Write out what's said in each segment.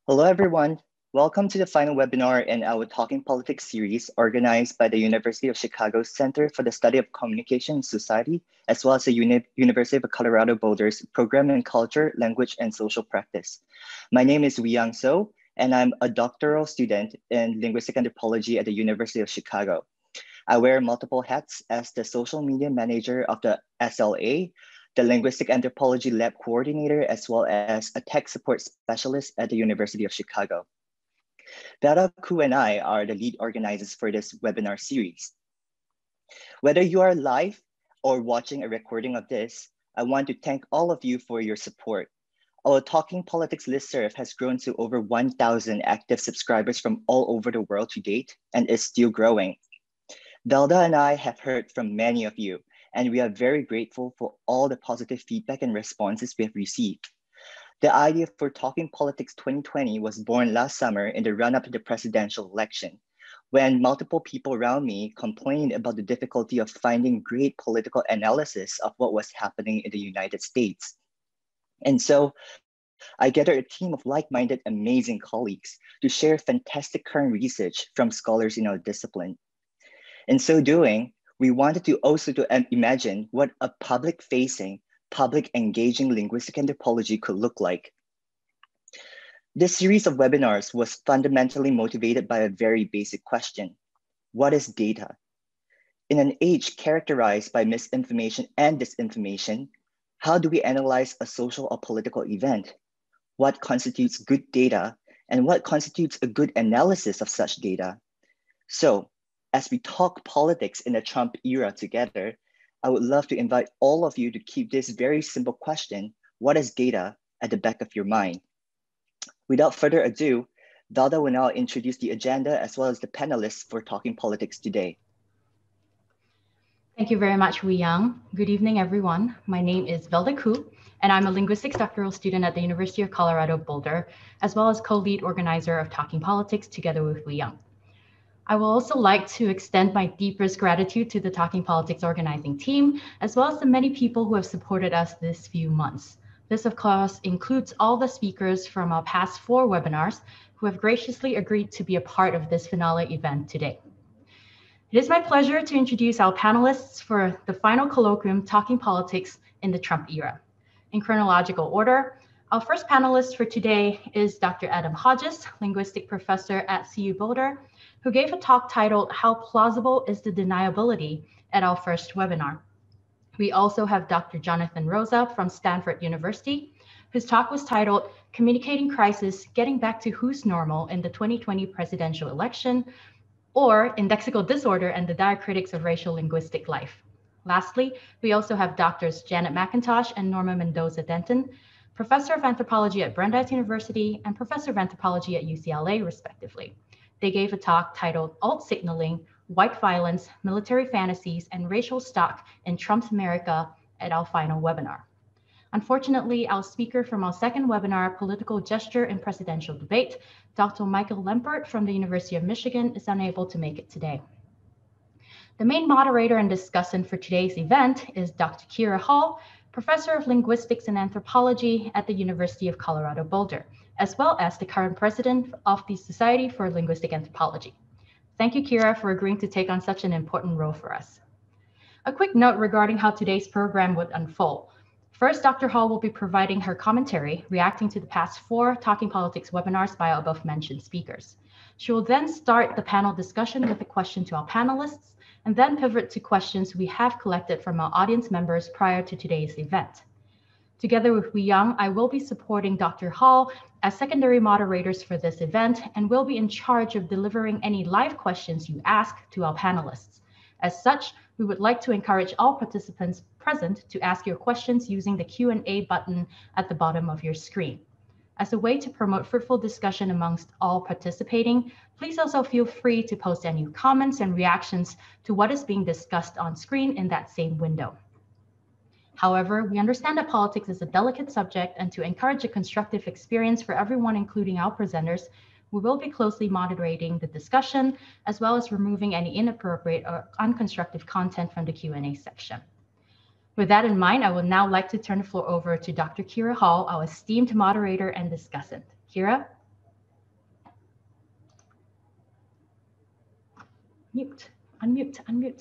Hello, everyone. Welcome to the final webinar in our Talking Politics series organized by the University of Chicago Center for the Study of Communication and Society, as well as the University of Colorado Boulder's Program in Culture, Language, and Social Practice. My name is Weiyang So, and I'm a doctoral student in linguistic anthropology at the University of Chicago. I wear multiple hats as the social media manager of the SLA, the Linguistic Anthropology Lab Coordinator, as well as a tech support specialist at the University of Chicago. Dara Ku and I are the lead organizers for this webinar series. Whether you are live or watching a recording of this, I want to thank all of you for your support. Our Talking Politics listserv has grown to over 1,000 active subscribers from all over the world to date and is still growing. Velda and I have heard from many of you, and we are very grateful for all the positive feedback and responses we have received. The idea for Talking Politics 2020 was born last summer in the run-up to the presidential election, when multiple people around me complained about the difficulty of finding great political analysis of what was happening in the United States. And so I gathered a team of like-minded, amazing colleagues to share fantastic current research from scholars in our discipline. In so doing, we wanted to also imagine what a public-facing, public engaging linguistic anthropology could look like. This series of webinars was fundamentally motivated by a very basic question: what is data? In an age characterized by misinformation and disinformation, how do we analyze a social or political event? What constitutes good data, and what constitutes a good analysis of such data? So, as we talk politics in the Trump era together, I would love to invite all of you to keep this very simple question, what is data, at the back of your mind. Without further ado, Velda will now introduce the agenda as well as the panelists for Talking Politics today. Thank you very much, Weiyang. Good evening, everyone. My name is Velda Ku, and I'm a linguistics doctoral student at the University of Colorado Boulder, as well as co-lead organizer of Talking Politics together with Weiyang. I will also like to extend my deepest gratitude to the Talking Politics organizing team, as well as the many people who have supported us this few months. This, of course, includes all the speakers from our past 4 webinars who have graciously agreed to be a part of this finale event today. It is my pleasure to introduce our panelists for the final colloquium, Talking Politics in the Trump Era. In chronological order, our first panelist for today is Dr. Adam Hodges, linguistic professor at CU Boulder, who gave a talk titled How Plausible is the Deniability at our first webinar. We also have Dr. Jonathan Rosa from Stanford University, whose talk was titled Communicating Crisis, Getting Back to Who's Normal in the 2020 Presidential Election, or Indexical Disorder and the Diacritics of Racial Linguistic Life. Lastly, we also have Drs. Janet McIntosh and Norma Mendoza-Denton, Professor of Anthropology at Brandeis University and Professor of Anthropology at UCLA, respectively. They gave a talk titled Alt Signaling, White Violence, Military Fantasies, and Racial Stock in Trump's America at our final webinar. Unfortunately, our speaker from our second webinar, Political Gesture in Presidential Debate, Dr. Michael Lempert from the University of Michigan, is unable to make it today. The main moderator and discussant for today's event is Dr. Kira Hall, Professor of Linguistics and Anthropology at the University of Colorado Boulder, as well as the current president of the Society for Linguistic Anthropology. Thank you, Kira, for agreeing to take on such an important role for us. A quick note regarding how today's program would unfold. First, Dr. Hall will be providing her commentary, reacting to the past 4 Talking Politics webinars by our above-mentioned speakers. She will then start the panel discussion with a question to our panelists, and then pivot to questions we have collected from our audience members prior to today's event. Together with Weiyang, I will be supporting Dr. Hall as secondary moderators for this event and will be in charge of delivering any live questions you ask to our panelists. As such, we would like to encourage all participants present to ask your questions using the Q&A button at the bottom of your screen. As a way to promote fruitful discussion amongst all participating, please also feel free to post any comments and reactions to what is being discussed on screen in that same window. However, we understand that politics is a delicate subject, and to encourage a constructive experience for everyone, including our presenters, we will be closely moderating the discussion, as well as removing any inappropriate or unconstructive content from the Q&A section. With that in mind, I would now like to turn the floor over to Dr. Kira Hall, our esteemed moderator and discussant. Kira? Mute, unmute, unmute.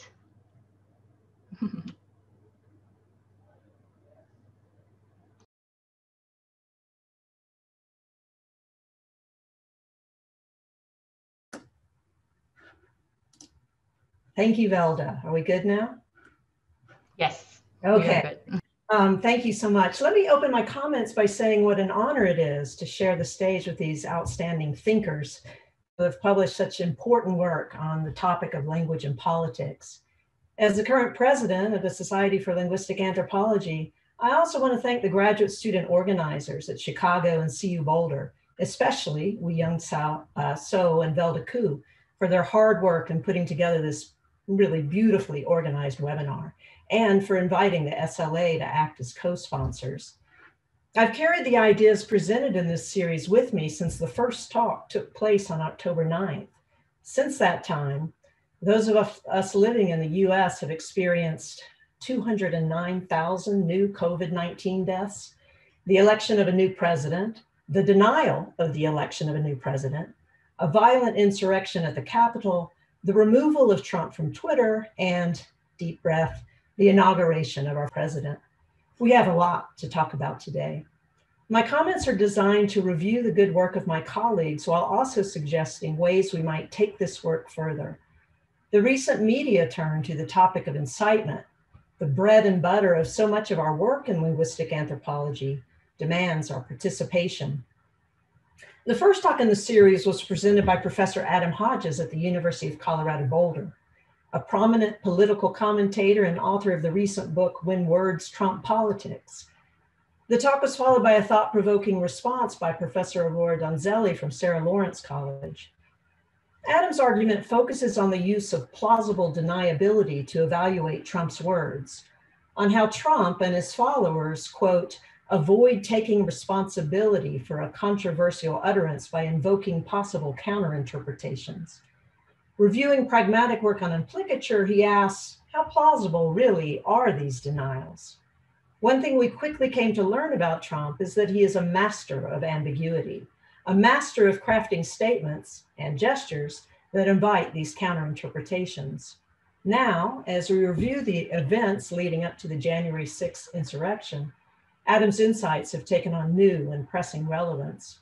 Thank you, Velda. Are we good now? Yes. Okay. Thank you so much. Let me open my comments by saying what an honor it is to share the stage with these outstanding thinkers who have published such important work on the topic of language and politics. As the current president of the Society for Linguistic Anthropology, I also want to thank the graduate student organizers at Chicago and CU Boulder, especially Woo-Young So and Velda Koo, for their hard work in putting together this really beautifully organized webinar, and for inviting the SLA to act as co-sponsors. I've carried the ideas presented in this series with me since the first talk took place on October 9th. Since that time, those of us living in the US have experienced 209,000 new COVID-19 deaths, the election of a new president, the denial of the election of a new president, a violent insurrection at the Capitol, the removal of Trump from Twitter, and, deep breath, the inauguration of our president. We have a lot to talk about today. My comments are designed to review the good work of my colleagues while also suggesting ways we might take this work further. The recent media turn to the topic of incitement, the bread and butter of so much of our work in linguistic anthropology, demands our participation. The first talk in the series was presented by Professor Adam Hodges at the University of Colorado Boulder, a prominent political commentator and author of the recent book, When Words Trump Politics. The talk was followed by a thought-provoking response by Professor Aurora Donzelli from Sarah Lawrence College. Adam's argument focuses on the use of plausible deniability to evaluate Trump's words, on how Trump and his followers, quote, avoid taking responsibility for a controversial utterance by invoking possible counterinterpretations. Reviewing pragmatic work on implicature, he asks, how plausible really are these denials? One thing we quickly came to learn about Trump is that he is a master of ambiguity, a master of crafting statements and gestures that invite these counterinterpretations. Now, as we review the events leading up to the January 6th insurrection, Adam's insights have taken on new and pressing relevance.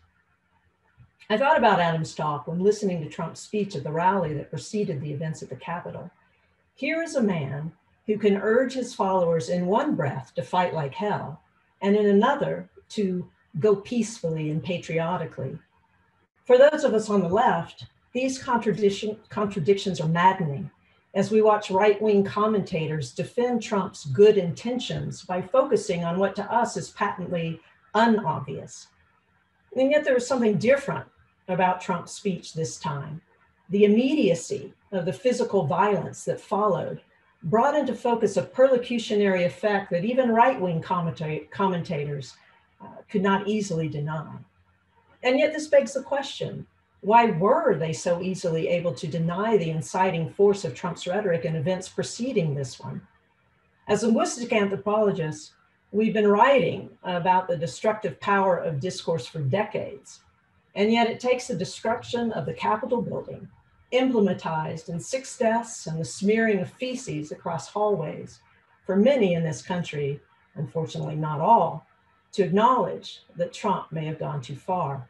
I thought about Adam's talk when listening to Trump's speech at the rally that preceded the events at the Capitol. Here is a man who can urge his followers in one breath to fight like hell, and in another to go peacefully and patriotically. For those of us on the left, these contradictions are maddening as we watch right-wing commentators defend Trump's good intentions by focusing on what to us is patently unobvious. And yet there was something different about Trump's speech this time. The immediacy of the physical violence that followed brought into focus a perlocutionary effect that even right-wing commentators could not easily deny. And yet this begs the question, why were they so easily able to deny the inciting force of Trump's rhetoric and events preceding this one? As linguistic anthropologists, we've been writing about the destructive power of discourse for decades. And yet it takes the destruction of the Capitol building, emblematized in 6 deaths and the smearing of feces across hallways, for many in this country, unfortunately not all, to acknowledge that Trump may have gone too far.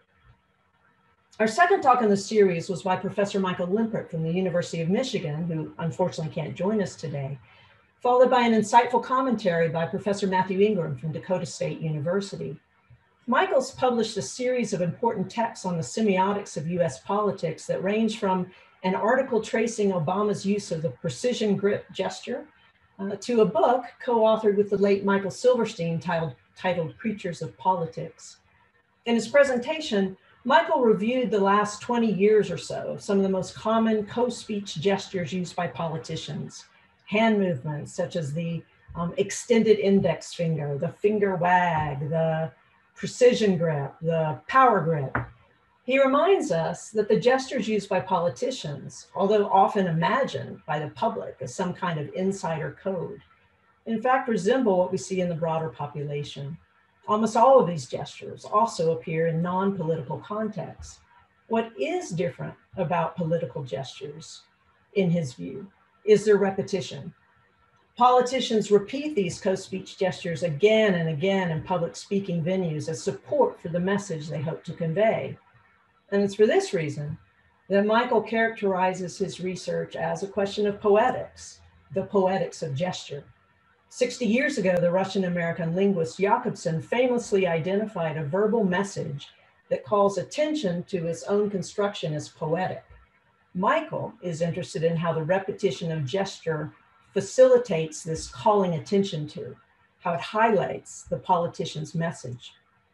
Our second talk in the series was by Professor Michael Limpert from the University of Michigan, who unfortunately can't join us today, followed by an insightful commentary by Professor Matthew Ingram from Dakota State University. Michael's published a series of important texts on the semiotics of US politics that range from an article tracing Obama's use of the precision grip gesture to a book co-authored with the late Michael Silverstein titled Creatures of Politics. In his presentation, Michael reviewed the last 20 years or so of some of the most common co-speech gestures used by politicians, hand movements such as the extended index finger, the finger wag, the precision grip, the power grip. He reminds us that the gestures used by politicians, although often imagined by the public as some kind of insider code, in fact resemble what we see in the broader population. Almost all of these gestures also appear in non-political contexts. What is different about political gestures in his view, is their repetition. Politicians repeat these co-speech gestures again and again in public speaking venues as support for the message they hope to convey. And it's for this reason that Michael characterizes his research as a question of poetics, the poetics of gesture. 60 years ago, the Russian-American linguist Jakobson famously identified a verbal message that calls attention to its own construction as poetic. Michael is interested in how the repetition of gesture facilitates this calling attention to, how it highlights the politician's message.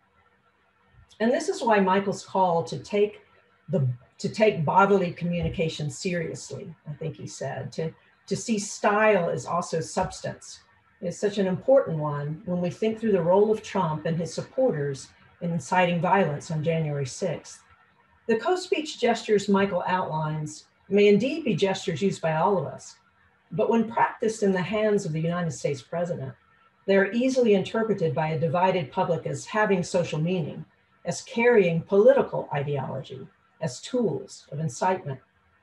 And this is why Michael's call to take bodily communication seriously, I think he said, to see style as also substance, is such an important one when we think through the role of Trump and his supporters in inciting violence on January 6th. The co-speech gestures Michael outlines may indeed be gestures used by all of us, but when practiced in the hands of the United States president, they are easily interpreted by a divided public as having social meaning, as carrying political ideology, as tools of incitement.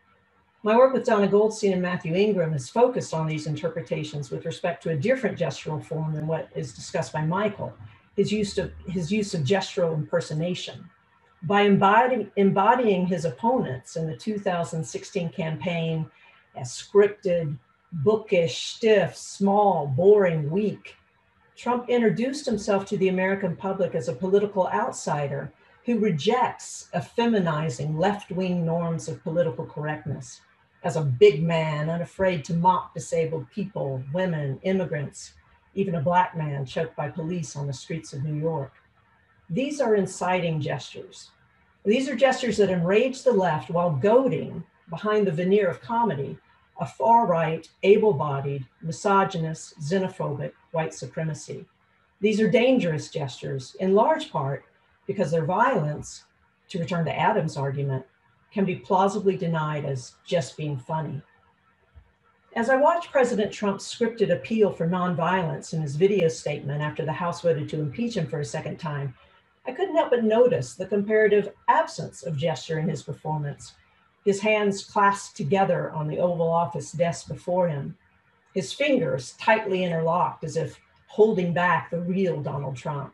My work with Donna Goldstein and Matthew Ingram has focused on these interpretations with respect to a different gestural form than what is discussed by Michael, his use of gestural impersonation. By embodying his opponents in the 2016 campaign as scripted, bookish, stiff, small, boring, weak, Trump introduced himself to the American public as a political outsider who rejects effeminizing left-wing norms of political correctness, as a big man unafraid to mock disabled people, women, immigrants, even a Black man choked by police on the streets of New York. These are inciting gestures. These are gestures that enrage the left while goading, behind the veneer of comedy, a far-right, able-bodied, misogynist, xenophobic white supremacy. These are dangerous gestures, in large part because their violence, to return to Adam's argument, can be plausibly denied as just being funny. As I watched President Trump's scripted appeal for nonviolence in his video statement after the House voted to impeach him for a second time, I couldn't help but notice the comparative absence of gesture in his performance. His hands clasped together on the Oval Office desk before him, his fingers tightly interlocked as if holding back the real Donald Trump.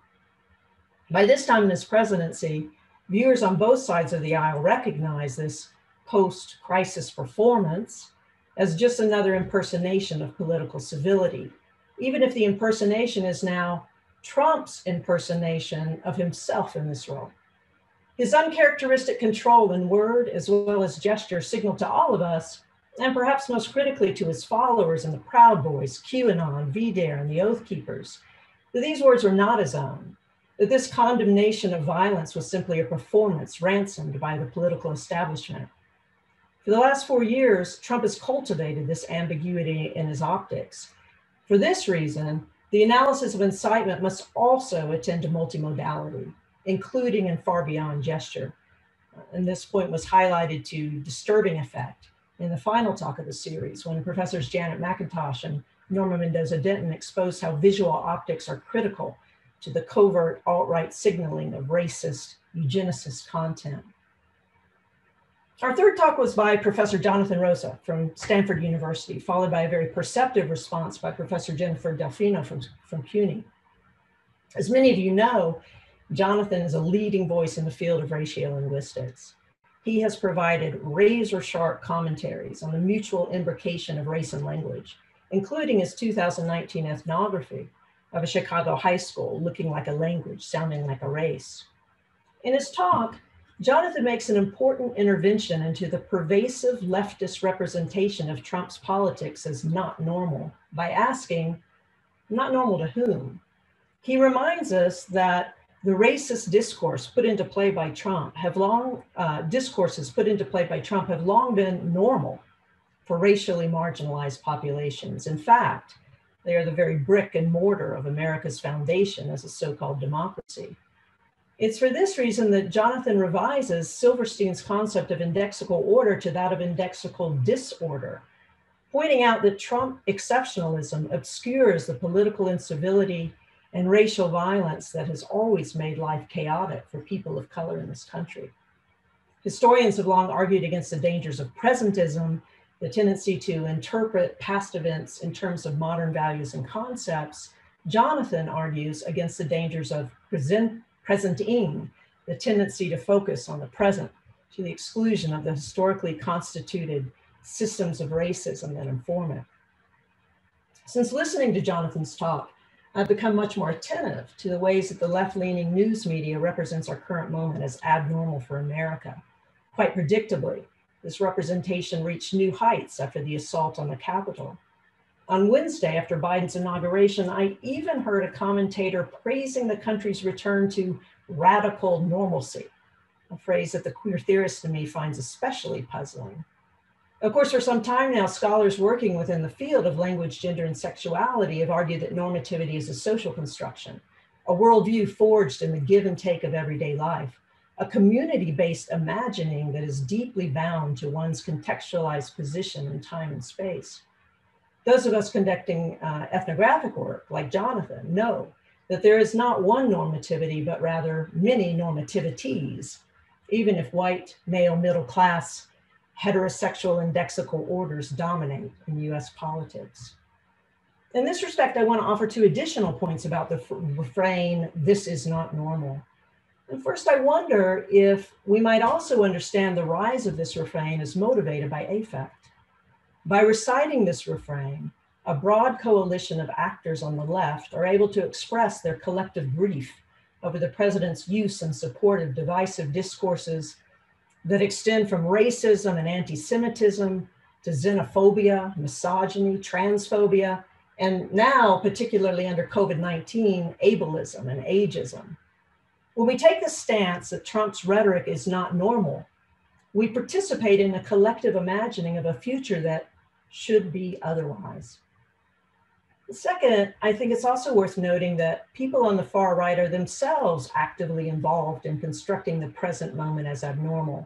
By this time in his presidency, viewers on both sides of the aisle recognize this post-crisis performance as just another impersonation of political civility, even if the impersonation is now Trump's impersonation of himself in this role. His uncharacteristic control in word as well as gesture signaled to all of us, and perhaps most critically to his followers and the Proud Boys, QAnon, VDARE, and the Oath Keepers, that these words were not his own, that this condemnation of violence was simply a performance ransomed by the political establishment. For the last 4 years, Trump has cultivated this ambiguity in his optics. For this reason, the analysis of incitement must also attend to multimodality, including and far beyond gesture. And this point was highlighted to disturbing effect in the final talk of the series when Professors Janet McIntosh and Norma Mendoza-Denton exposed how visual optics are critical to the covert alt-right signaling of racist, eugenicist content. Our third talk was by Professor Jonathan Rosa from Stanford University, followed by a very perceptive response by Professor Jennifer Delfino from CUNY. As many of you know, Jonathan is a leading voice in the field of ratiolinguistics. He has provided razor-sharp commentaries on the mutual imbrication of race and language, including his 2019 ethnography of a Chicago high school looking like a language, sounding like a race. In his talk, Jonathan makes an important intervention into the pervasive leftist representation of Trump's politics as not normal by asking, not normal to whom? He reminds us that the racist discourses put into play by Trump have long been normal for racially marginalized populations. In fact, they are the very brick and mortar of America's foundation as a so-called democracy. It's for this reason that Jonathan revises Silverstein's concept of indexical order to that of indexical disorder, pointing out that Trump exceptionalism obscures the political incivility and racial violence that has always made life chaotic for people of color in this country. Historians have long argued against the dangers of presentism the tendency to interpret past events in terms of modern values and concepts, Jonathan argues against the dangers of presenting, the tendency to focus on the present to the exclusion of the historically constituted systems of racism that inform it. Since listening to Jonathan's talk, I've become much more attentive to the ways that the left-leaning news media represents our current moment as abnormal for America. Quite predictably, this representation reached new heights after the assault on the Capitol. On Wednesday, after Biden's inauguration, I even heard a commentator praising the country's return to radical normalcy, a phrase that the queer theorist in me finds especially puzzling. Of course, for some time now, scholars working within the field of language, gender, and sexuality have argued that normativity is a social construction, a worldview forged in the give and take of everyday life, a community-based imagining that is deeply bound to one's contextualized position in time and space. Those of us conducting ethnographic work, like Jonathan, know that there is not one normativity, but rather many normativities, even if white, male, middle class, heterosexual and lexical orders dominate in US politics. In this respect, I want to offer two additional points about the refrain, "This is not normal." And first, I wonder if we might also understand the rise of this refrain as motivated by affect. By reciting this refrain, a broad coalition of actors on the left are able to express their collective grief over the president's use and support of divisive discourses that extend from racism and anti-Semitism to xenophobia, misogyny, transphobia, and now, particularly under COVID-19, ableism and ageism. When we take the stance that Trump's rhetoric is not normal, we participate in a collective imagining of a future that should be otherwise. Second, I think it's also worth noting that people on the far right are themselves actively involved in constructing the present moment as abnormal.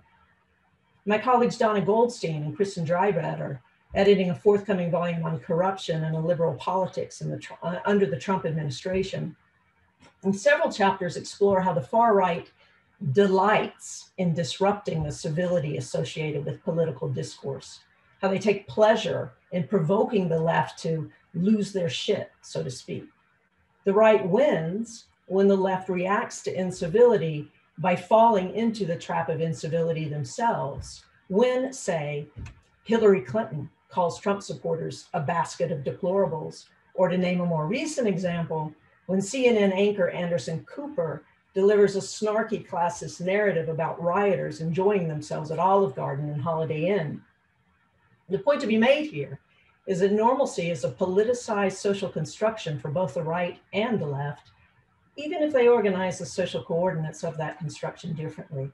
My colleagues Donna Goldstein and Kristen Dreibrad are editing a forthcoming volume on corruption and illiberal politics under the Trump administration. And several chapters explore how the far right delights in disrupting the civility associated with political discourse, how they take pleasure in provoking the left to lose their shit, so to speak. The right wins when the left reacts to incivility by falling into the trap of incivility themselves. When, say, Hillary Clinton calls Trump supporters a basket of deplorables, or to name a more recent example, when CNN anchor Anderson Cooper delivers a snarky classist narrative about rioters enjoying themselves at Olive Garden and Holiday Inn. The point to be made here is that normalcy is a politicized social construction for both the right and the left, even if they organize the social coordinates of that construction differently.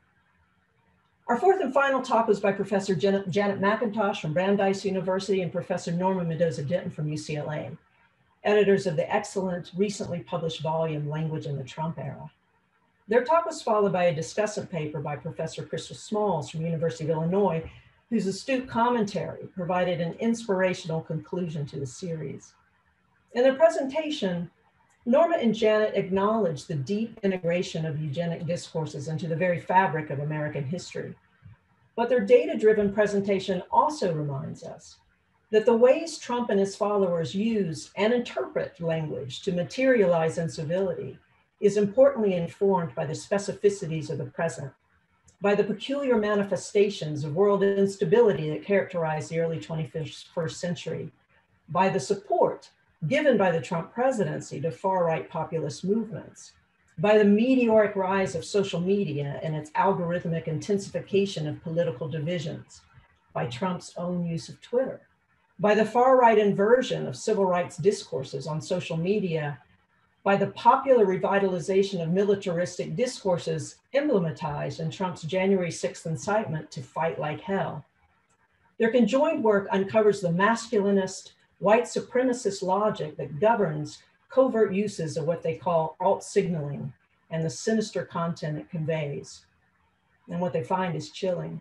Our fourth and final talk was by Professor Janet McIntosh from Brandeis University and Professor Norma Mendoza-Denton from UCLA, editors of the excellent, recently published volume, Language in the Trump Era. Their talk was followed by a discussant paper by Professor Crystal Smalls from University of Illinois, whose astute commentary provided an inspirational conclusion to the series. In their presentation, Norma and Janet acknowledged the deep integration of eugenic discourses into the very fabric of American history. But their data-driven presentation also reminds us that the ways Trump and his followers use and interpret language to materialize incivility is importantly informed by the specificities of the present, by the peculiar manifestations of world instability that characterized the early 21st century, by the support given by the Trump presidency to far-right populist movements, by the meteoric rise of social media and its algorithmic intensification of political divisions, by Trump's own use of Twitter, by the far-right inversion of civil rights discourses on social media, by the popular revitalization of militaristic discourses emblematized in Trump's January 6th incitement to fight like hell. Their conjoined work uncovers the masculinist, white supremacist logic that governs covert uses of what they call alt signaling and the sinister content it conveys. And what they find is chilling.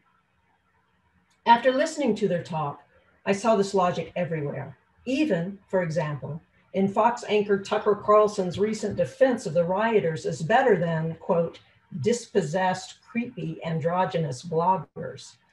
After listening to their talk, I saw this logic everywhere. Even, for example, in Fox anchor Tucker Carlson's recent defense of the rioters as better than, quote, dispossessed, creepy, androgynous bloggers.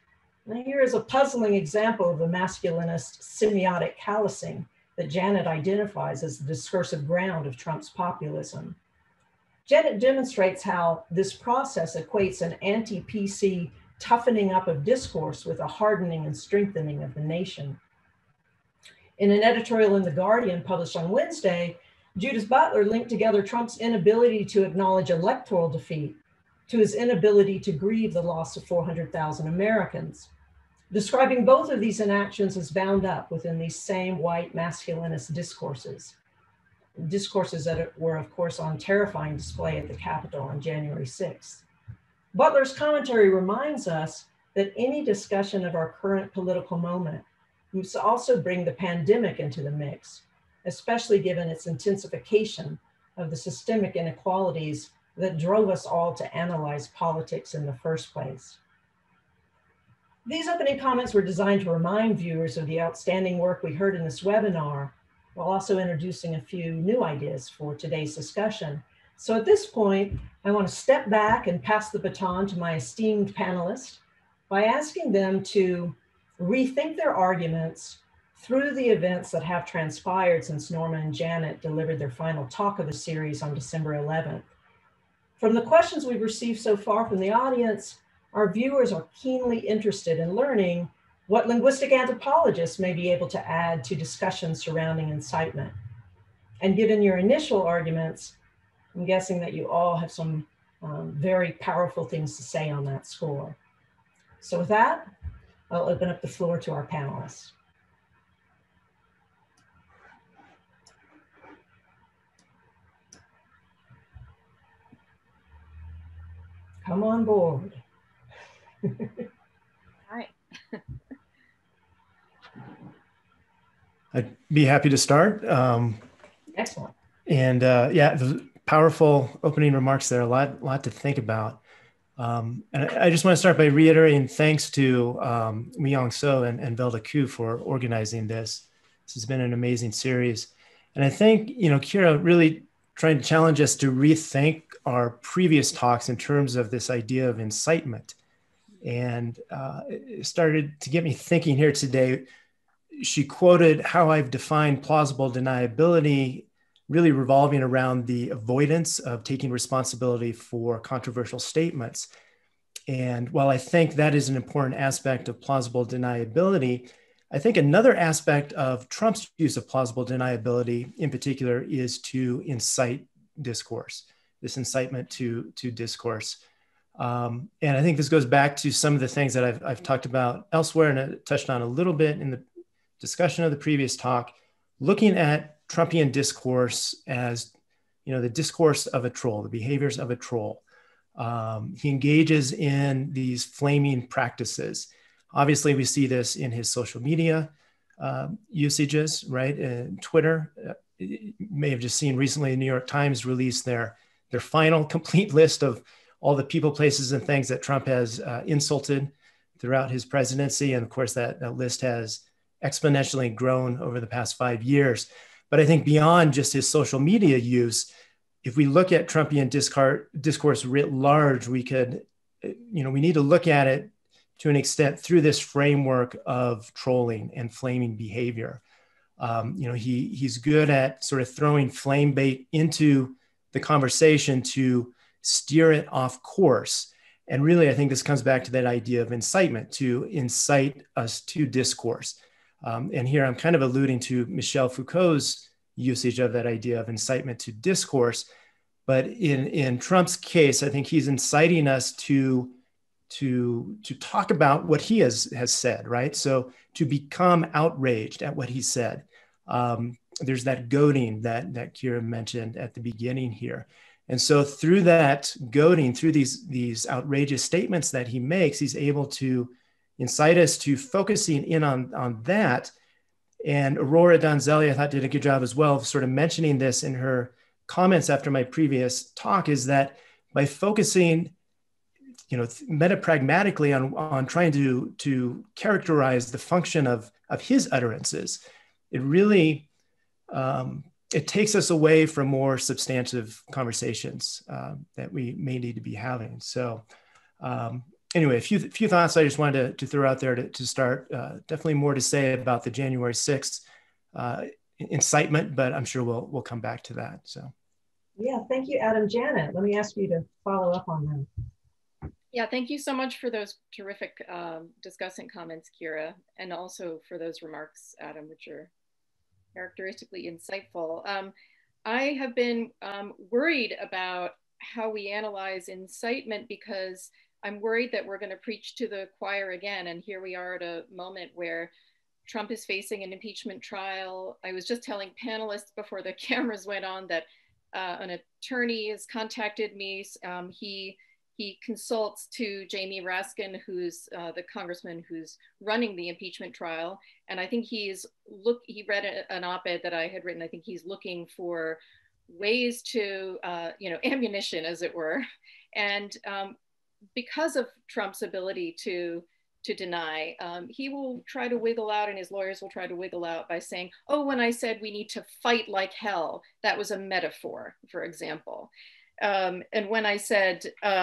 Now here is a puzzling example of the masculinist semiotic callousing that Janet identifies as the discursive ground of Trump's populism. Janet demonstrates how this process equates an anti-PC toughening up of discourse with a hardening and strengthening of the nation. In an editorial in The Guardian published on Wednesday, Judith Butler linked together Trump's inability to acknowledge electoral defeat to his inability to grieve the loss of 400,000 Americans, describing both of these inactions as bound up within these same white masculinist discourses that were, of course, on terrifying display at the Capitol on January 6th. Butler's commentary reminds us that any discussion of our current political moment must also bring the pandemic into the mix, especially given its intensification of the systemic inequalities that drove us all to analyze politics in the first place. These opening comments were designed to remind viewers of the outstanding work we heard in this webinar, while also introducing a few new ideas for today's discussion. So at this point, I want to step back and pass the baton to my esteemed panelists by asking them to rethink their arguments through the events that have transpired since Norma and Janet delivered their final talk of the series on December 11th. From the questions we've received so far from the audience, our viewers are keenly interested in learning what linguistic anthropologists may be able to add to discussions surrounding incitement. And given your initial arguments, I'm guessing that you all have some very powerful things to say on that score. So with that, I'll open up the floor to our panelists. Come on board. All right. I'd be happy to start. Excellent. And yeah, the powerful opening remarks there, a lot to think about. And I just want to start by reiterating thanks to Miyang So and Velda Koo for organizing this. This has been an amazing series. And I think, Kira really trying to challenge us to rethink our previous talks in terms of this idea of incitement. And it started to get me thinking here today. She quoted how I've defined plausible deniability, really revolving around the avoidance of taking responsibility for controversial statements. And while I think that is an important aspect of plausible deniability, I think another aspect of Trump's use of plausible deniability in particular is to incite discourse, this incitement to discourse. And I think this goes back to some of the things that I've talked about elsewhere and I touched on a little bit in the discussion of the previous talk, looking at Trumpian discourse as, the discourse of a troll, the behaviors of a troll. He engages in these flaming practices. Obviously, we see this in his social media usages, right? Twitter, you may have just seen recently, the New York Times released their final complete list of all the people, places, and things that Trump has insulted throughout his presidency. And of course, that list has exponentially grown over the past 5 years. But I think beyond just his social media use, if we look at Trumpian discourse writ large, we could, we need to look at it to an extent through this framework of trolling and flaming behavior. He's good at sort of throwing flame bait into the conversation to steer it off course. And really, I think this comes back to that idea of incitement, to incite us to discourse. And here I'm kind of alluding to Michel Foucault's usage of that idea of incitement to discourse. But in Trump's case, I think he's inciting us to talk about what he has said, right? So to become outraged at what he said. There's that goading that Kira mentioned at the beginning here. And so through that goading, through these outrageous statements that he makes, he's able to incite us to focusing in on that. And Aurora Donzelli, I thought, did a good job as well of sort of mentioning this in her comments after my previous talk, is that by focusing, metapragmatically on trying to characterize the function of his utterances, it really, it takes us away from more substantive conversations that we may need to be having. So anyway, a few thoughts I just wanted to throw out there to start. Definitely more to say about the January 6th incitement, but I'm sure we'll come back to that. So. Yeah, thank you, Adam. Janet, let me ask you to follow up on that. Yeah, thank you so much for those terrific discussant comments, Kira, and also for those remarks, Adam, which are characteristically insightful. I have been worried about how we analyze incitement because I'm worried that we're going to preach to the choir again. And here we are at a moment where Trump is facing an impeachment trial. I was just telling panelists before the cameras went on that an attorney has contacted me. He consults to Jamie Raskin, who's the congressman who's running the impeachment trial. And I think he read an op-ed that I had written. I think he's looking for ways to, ammunition, as it were. And because of Trump's ability to deny, he will try to wiggle out, and his lawyers will try to wiggle out by saying, oh, when I said we need to fight like hell, that was a metaphor, for example. And when I said,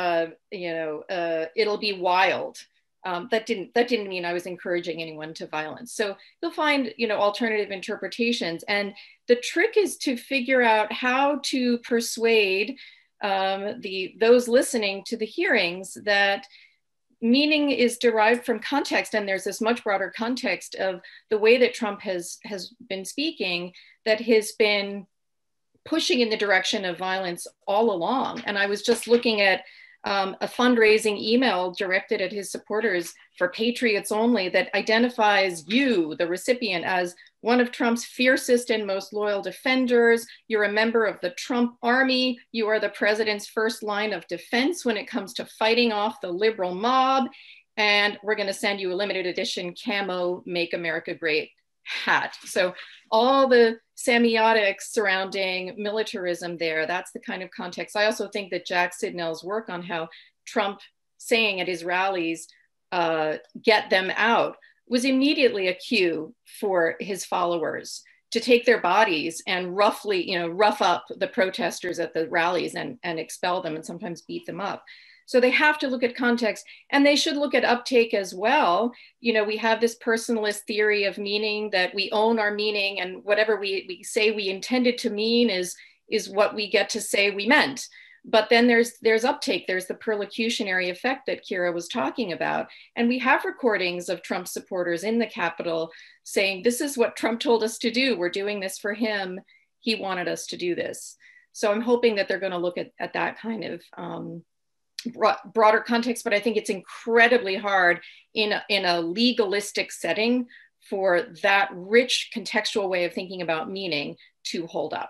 it'll be wild, that didn't mean I was encouraging anyone to violence. So you'll find, alternative interpretations. And the trick is to figure out how to persuade those listening to the hearings that meaning is derived from context, and there's this much broader context of the way that Trump has been speaking that has been pushing in the direction of violence all along. And I was just looking at a fundraising email directed at his supporters for Patriots Only that identifies you, the recipient, as one of Trump's fiercest and most loyal defenders. You're a member of the Trump army. You are the president's first line of defense when it comes to fighting off the liberal mob. And we're going to send you a limited edition camo Make America Great hat. So all the semiotics surrounding militarism there, that's the kind of context. I also think that Jack Sidnell's work on how Trump saying at his rallies, get them out, was immediately a cue for his followers to take their bodies and rough up the protesters at the rallies and expel them and sometimes beat them up. So they have to look at context, and they should look at uptake as well. We have this personalist theory of meaning, that we own our meaning, and whatever we say we intended to mean is what we get to say we meant. But then there's uptake, there's the perlocutionary effect that Kira was talking about. And we have recordings of Trump supporters in the Capitol saying, this is what Trump told us to do. We're doing this for him. He wanted us to do this. So I'm hoping that they're going to look at that kind of broader context, but I think it's incredibly hard in a legalistic setting for that rich contextual way of thinking about meaning to hold up.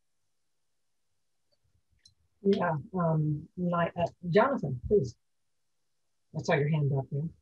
Yeah, Jonathan, please. I saw your hand up there.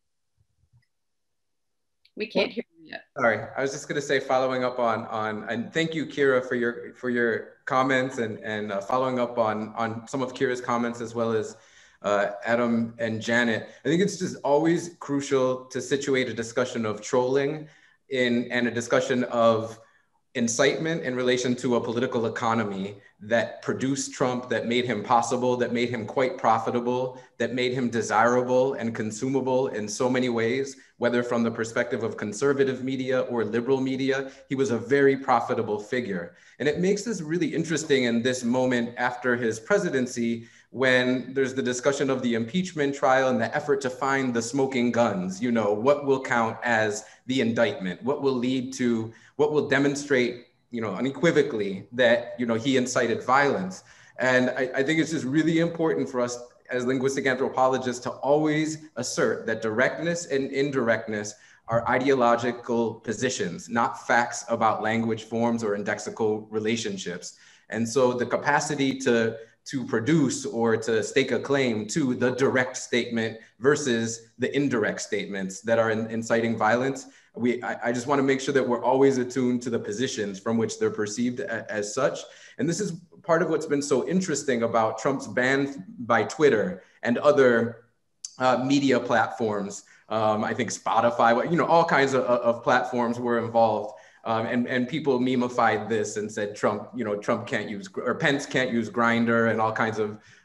We can't hear you yet. Sorry, I was just going to say, following up on and thank you, Kira, for your comments and following up on some of Kira's comments, as well as Adam and Janet. I think it's just always crucial to situate a discussion of trolling and a discussion of incitement in relation to a political economy that produced Trump, that made him possible, that made him quite profitable, that made him desirable and consumable in so many ways, whether from the perspective of conservative media or liberal media. He was a very profitable figure. And it makes this really interesting in this moment after his presidency, when there's the discussion of the impeachment trial and the effort to find the smoking guns, what will count as the indictment, what will lead to, what will demonstrate, unequivocally that, he incited violence. And I think it's just really important for us as linguistic anthropologists to always assert that directness and indirectness are ideological positions, not facts about language forms or indexical relationships. And so the capacity to produce or to stake a claim to the direct statement versus the indirect statements that are inciting violence. I just want to make sure that we're always attuned to the positions from which they're perceived as such. And this is part of what's been so interesting about Trump's ban by Twitter and other media platforms. I think Spotify, all kinds of platforms were involved. And people memified this and said Trump can't use, or Pence can't use Grindr and all kinds of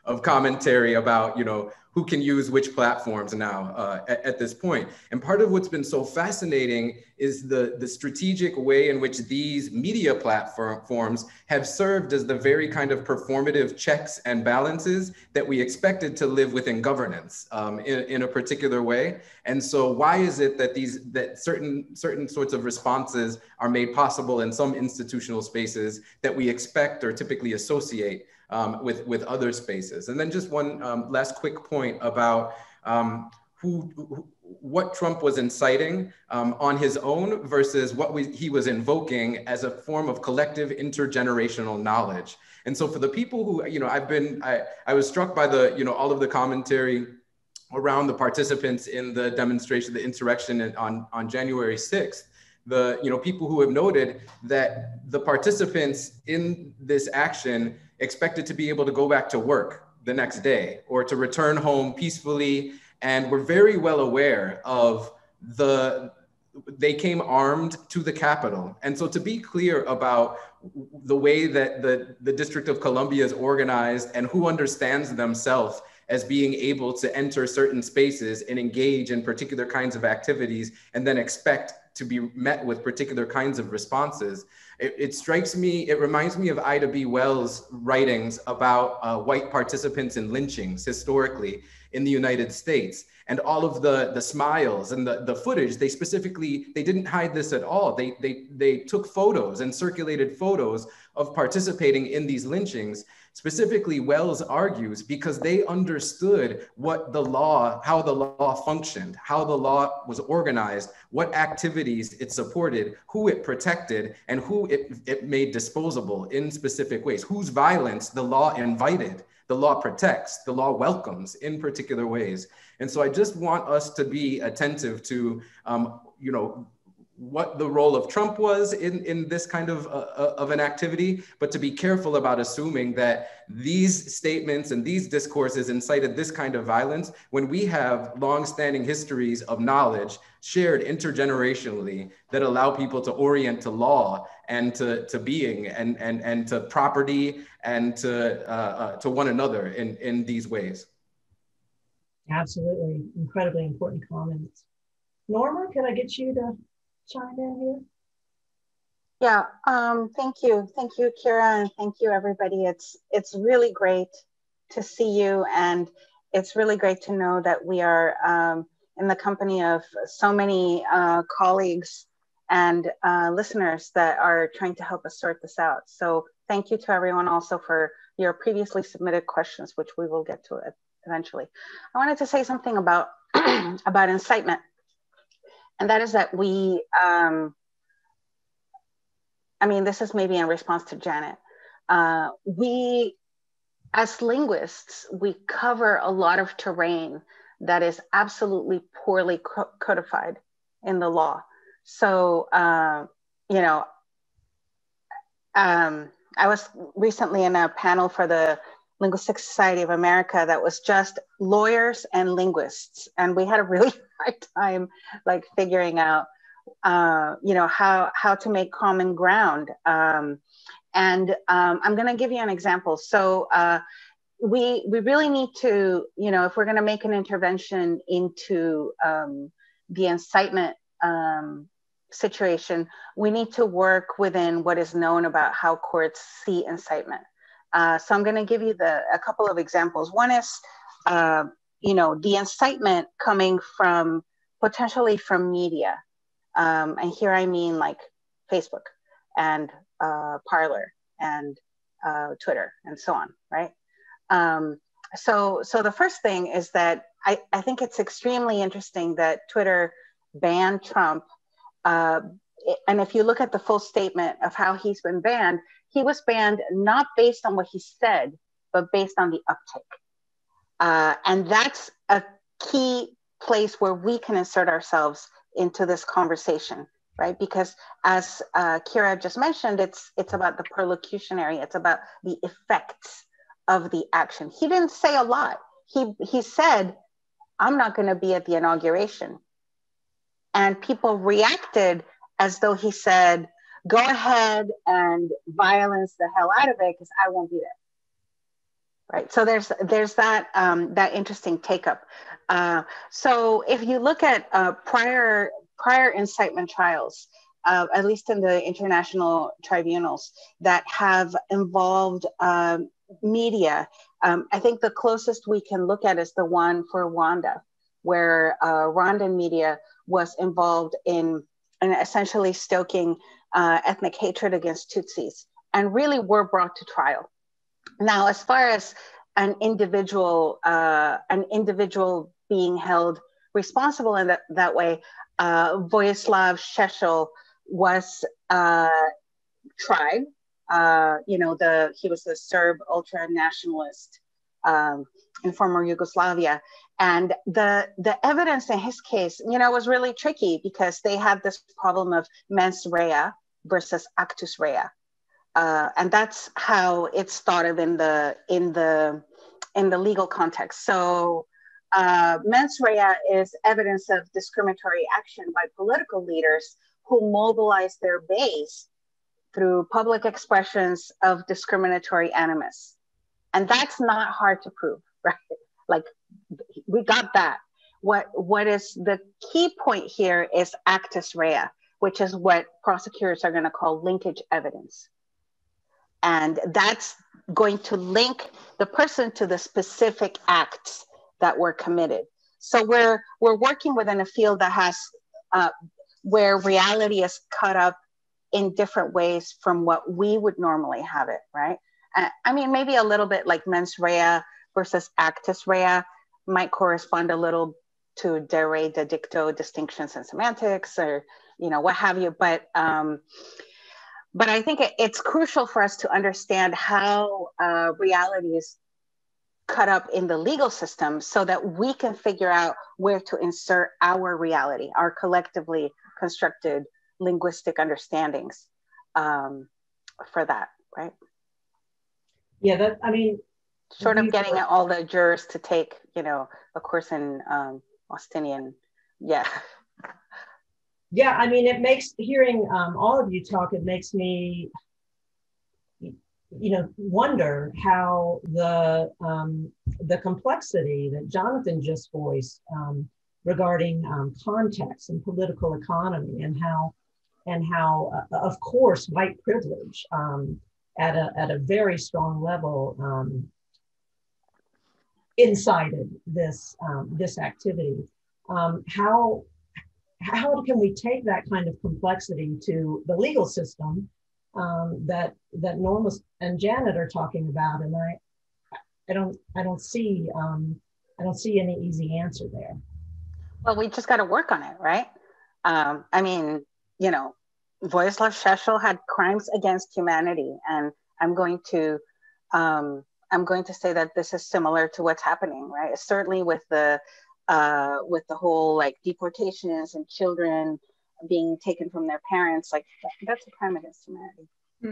of commentary about, you know, who can use which platforms now at this point. And part of what's been so fascinating is the strategic way in which these media platforms have served as the very kind of performative checks and balances that we expected to live within governance in a particular way. And so why is it that certain sorts of responses are made possible in some institutional spaces that we expect or typically associate with other spaces? And then just one last quick point about what Trump was inciting on his own versus what he was invoking as a form of collective intergenerational knowledge. And so for the people who, you know, I was struck by all of the commentary around the participants in the demonstration, the insurrection on January 6th. People who have noted that the participants in this action expected to be able to go back to work the next day or to return home peacefully. And we're very well aware of they came armed to the Capitol. And so to be clear about the way that the District of Columbia is organized and who understands themselves as being able to enter certain spaces and engage in particular kinds of activities and then expect to be met with particular kinds of responses. It reminds me of Ida B. Wells' writings about white participants in lynchings historically in the United States. And all of the smiles and the footage, they didn't hide this at all. They took photos and circulated photos of participating in these lynchings. Specifically, Wells argues because they understood how the law functioned, how the law was organized, what activities it supported, who it protected, and who it made disposable in specific ways, whose violence the law invited, the law protects, the law welcomes in particular ways. And so I just want us to be attentive to, what the role of Trump was in this kind of an activity, but to be careful about assuming that these statements and these discourses incited this kind of violence when we have longstanding histories of knowledge shared intergenerationally that allow people to orient to law and to being and to property and to one another in these ways. Absolutely, incredibly important comments. Norma, can I get you to chime in here? Yeah, thank you, Kira, and thank you, everybody. It's really great to see you, and it's really great to know that we are in the company of so many colleagues and listeners that are trying to help us sort this out. So thank you to everyone also for your previously submitted questions, which we will get to eventually. I wanted to say something about about incitement. And that is that this is maybe in response to Janet. We, as linguists, we cover a lot of terrain that is absolutely poorly codified in the law. So, I was recently in a panel for the Linguistic Society of America that was just lawyers and linguists. And we had a really hard time figuring out, how to make common ground. I'm gonna give you an example. So we really need to, if we're gonna make an intervention into the incitement situation, we need to work within what is known about how courts see incitement. So I'm going to give you a couple of examples. One is, the incitement coming from potentially from media. And here I mean like Facebook and Parler and Twitter and so on, right? So the first thing is that I think it's extremely interesting that Twitter banned Trump. And if you look at the full statement of how he's been banned, he was banned not based on what he said, but based on the uptake. And that's a key place where we can insert ourselves into this conversation, right? Because as Kira just mentioned, it's about the perlocutionary, it's about the effects of the action. He didn't say a lot. He said, I'm not gonna be at the inauguration. And people reacted as though he said, go ahead and violence the hell out of it because I won't be there. Right. So there's that that interesting take up. So if you look at prior incitement trials, at least in the international tribunals that have involved media, I think the closest we can look at is the one for Rwanda, where Rwandan media was involved in essentially stoking ethnic hatred against Tutsis, and really were brought to trial. Now, as far as an individual being held responsible in that way, Vojislav Šešelj was tried. He was a Serb ultra nationalist in former Yugoslavia, and the evidence in his case, was really tricky because they had this problem of mens rea versus actus rea. And that's how it's thought of in the legal context. So mens rea is evidence of discriminatory action by political leaders who mobilize their base through public expressions of discriminatory animus. And that's not hard to prove, right? Like, we got that. What is the key point here is actus rea, which is what prosecutors are going to call linkage evidence. And that's going to link the person to the specific acts that were committed. So we're working within a field that has, where reality is cut up in different ways from what we would normally have it, right? I mean, maybe a little bit like mens rea versus actus rea might correspond a little to de re de dicto distinctions in semantics, or, what have you. But I think it's crucial for us to understand how reality is cut up in the legal system so that we can figure out where to insert our reality, our collectively constructed linguistic understandings for that, right? Yeah, sort of getting all the jurors to take, a course in Austinian. Yeah. Yeah, I mean, it makes hearing all of you talk, it makes me, wonder how the complexity that Jonathan just voiced regarding context and political economy, and how of course, white privilege at a very strong level incited this activity. How can we take that kind of complexity to the legal system that Norma and Janet are talking about? And I don't see any easy answer there. Well, we just got to work on it, right? I mean, Vojislav Šešelj had crimes against humanity, and I'm going to say that this is similar to what's happening, right? Certainly with the whole like deportations and children being taken from their parents, like that's a crime against humanity.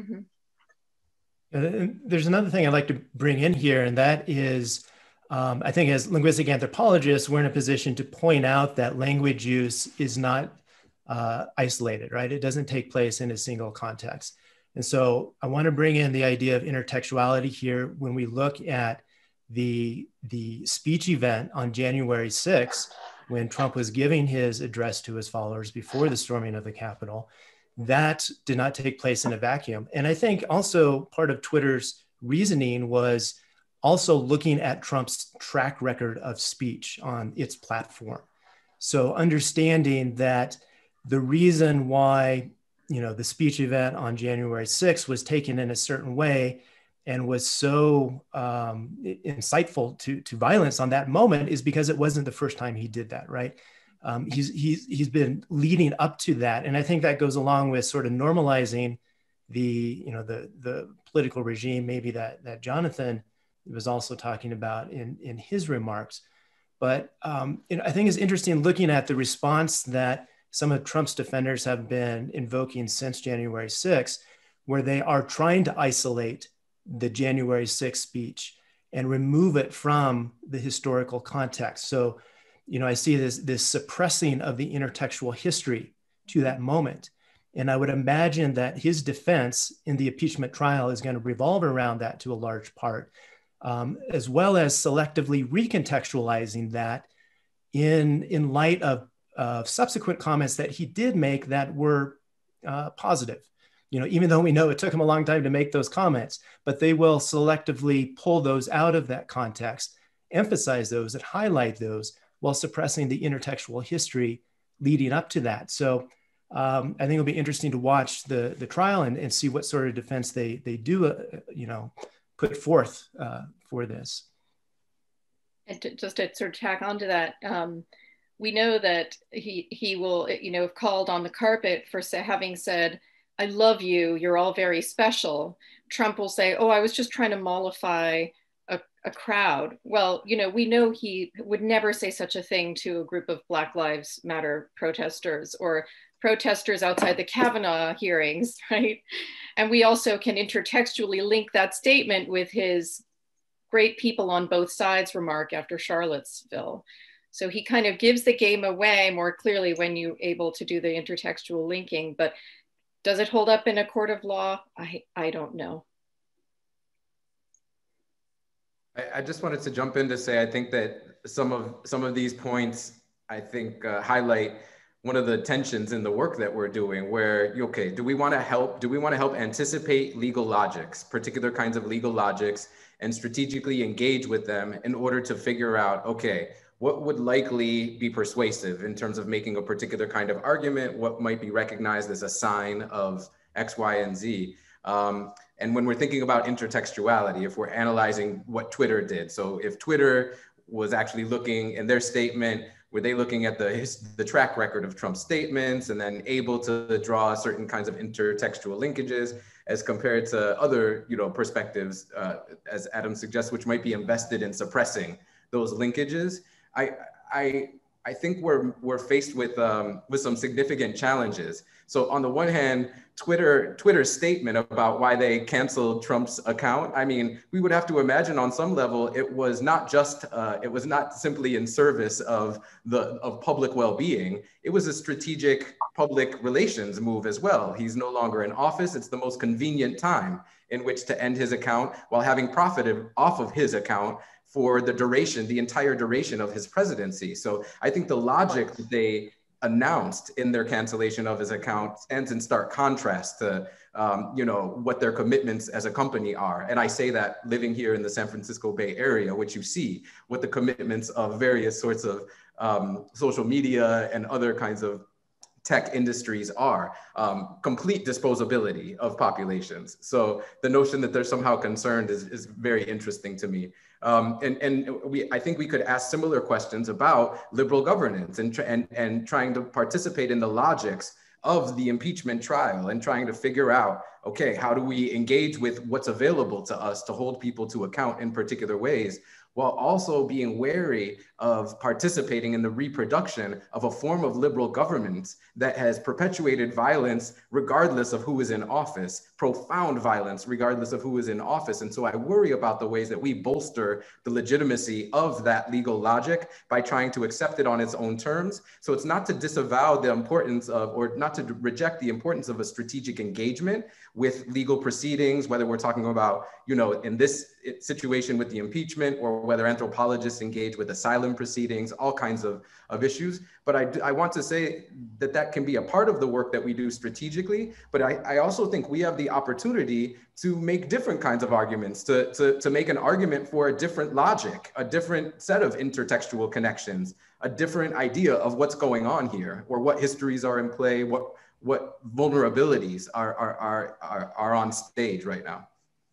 Mm-hmm. There's another thing I'd like to bring in here, and that is, I think as linguistic anthropologists, we're in a position to point out that language use is not isolated, right? It doesn't take place in a single context. And so I want to bring in the idea of intertextuality here when we look at the speech event on January 6th, when Trump was giving his address to his followers before the storming of the Capitol. That did not take place in a vacuum. And I think also part of Twitter's reasoning was also looking at Trump's track record of speech on its platform. So understanding that the reason why, the speech event on January 6th was taken in a certain way and was so insightful to violence on that moment is because it wasn't the first time he did that, right? He's been leading up to that, and I think that goes along with sort of normalizing the political regime, maybe that Jonathan was also talking about in his remarks. But I think it's interesting looking at the response that some of Trump's defenders have been invoking since January 6th, where they are trying to isolate the January 6th speech and remove it from the historical context. So, I see this suppressing of the intertextual history to that moment. And I would imagine that his defense in the impeachment trial is going to revolve around that to a large part. as well as selectively recontextualizing that in light of subsequent comments that he did make that were positive. Even though we know it took him a long time to make those comments, but they will selectively pull those out of that context, emphasize those and highlight those while suppressing the intertextual history leading up to that. So I think it'll be interesting to watch the trial and see what sort of defense they do, put forth for this. And just to sort of tack onto that, we know that he will, have called on the carpet for having said, "I love you, you're all very special." Trump will say, "Oh, I was just trying to mollify a crowd." Well, we know he would never say such a thing to a group of Black Lives Matter protesters or protesters outside the Kavanaugh hearings, right? And we also can intertextually link that statement with his "great people on both sides" remark after Charlottesville. So he kind of gives the game away more clearly when you're able to do the intertextual linking, but does it hold up in a court of law? I don't know. I just wanted to jump in to say, I think that some of these points, I think, highlight one of the tensions in the work that we're doing, where, okay, do we want to help anticipate legal logics, particular kinds of legal logics, and strategically engage with them in order to figure out, okay, what would likely be persuasive in terms of making a particular kind of argument, what might be recognized as a sign of X, Y, and Z. And when we're thinking about intertextuality, if we're analyzing what Twitter did, so if Twitter was actually looking in their statement, were they looking at the track record of Trump's statements and then able to draw certain kinds of intertextual linkages as compared to other perspectives, as Adam suggests, which might be invested in suppressing those linkages? I think we're faced with some significant challenges. So on the one hand, Twitter's statement about why they canceled Trump's account, I mean, we would have to imagine on some level it was not simply in service of public well-being. It was a strategic public relations move as well. He's no longer in office. It's the most convenient time in which to end his account while having profited off of his account for the entire duration of his presidency. So I think the logic that they announced in their cancellation of his account stands in stark contrast to what their commitments as a company are. And I say that living here in the San Francisco Bay Area, which you see what the commitments of various sorts of social media and other kinds of tech industries are, complete disposability of populations. So the notion that they're somehow concerned is very interesting to me. I think we could ask similar questions about liberal governance and trying to participate in the logics of the impeachment trial and trying to figure out, okay, how do we engage with what's available to us to hold people to account in particular ways, while also being wary of participating in the reproduction of a form of liberal governance that has perpetuated violence regardless of who is in office, profound violence regardless of who is in office. And so I worry about the ways that we bolster the legitimacy of that legal logic by trying to accept it on its own terms. So it's not to disavow the importance of, or not to reject the importance of a strategic engagement with legal proceedings, whether we're talking about, in this situation with the impeachment, or whether anthropologists engage with asylum proceedings, all kinds of issues. But I want to say that can be a part of the work that we do strategically. But I also think we have the opportunity to make different kinds of arguments, to make an argument for a different logic, a different set of intertextual connections, a different idea of what's going on here, or what histories are in play, what vulnerabilities are on stage right now.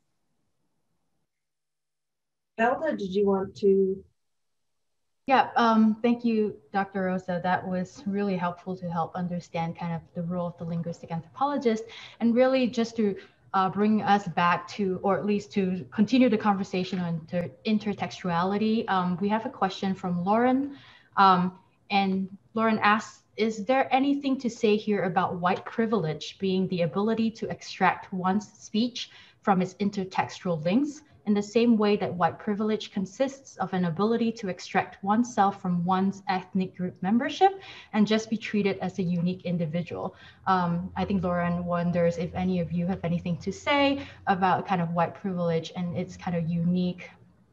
Velda, did you want to? Yeah, thank you, Dr. Rosa. That was really helpful to help understand kind of the role of the linguistic anthropologist, and really just to bring us back to, or at least to continue the conversation on intertextuality. We have a question from Lauren, and Lauren asks, is there anything to say here about white privilege being the ability to extract one's speech from its intertextual links, in the same way that white privilege consists of an ability to extract oneself from one's ethnic group membership and just be treated as a unique individual? I think Lauren wonders if any of you have anything to say about kind of white privilege and its kind of unique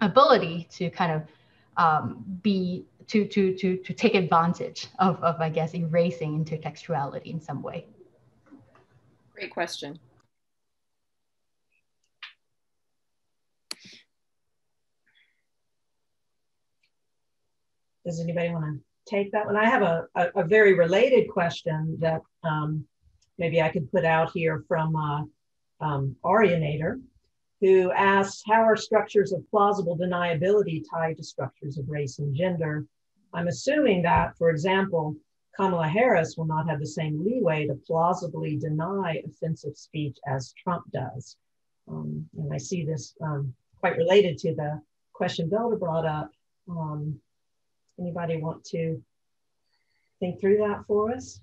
ability to kind of to take advantage of I guess, erasing intertextuality in some way? Great question. Does anybody want to take that one? I have a very related question that maybe I could put out here from Arianator, who asks, how are structures of plausible deniability tied to structures of race and gender? I'm assuming that, for example, Kamala Harris will not have the same leeway to plausibly deny offensive speech as Trump does. And I see this quite related to the question Velda brought up. Anybody want to think through that for us?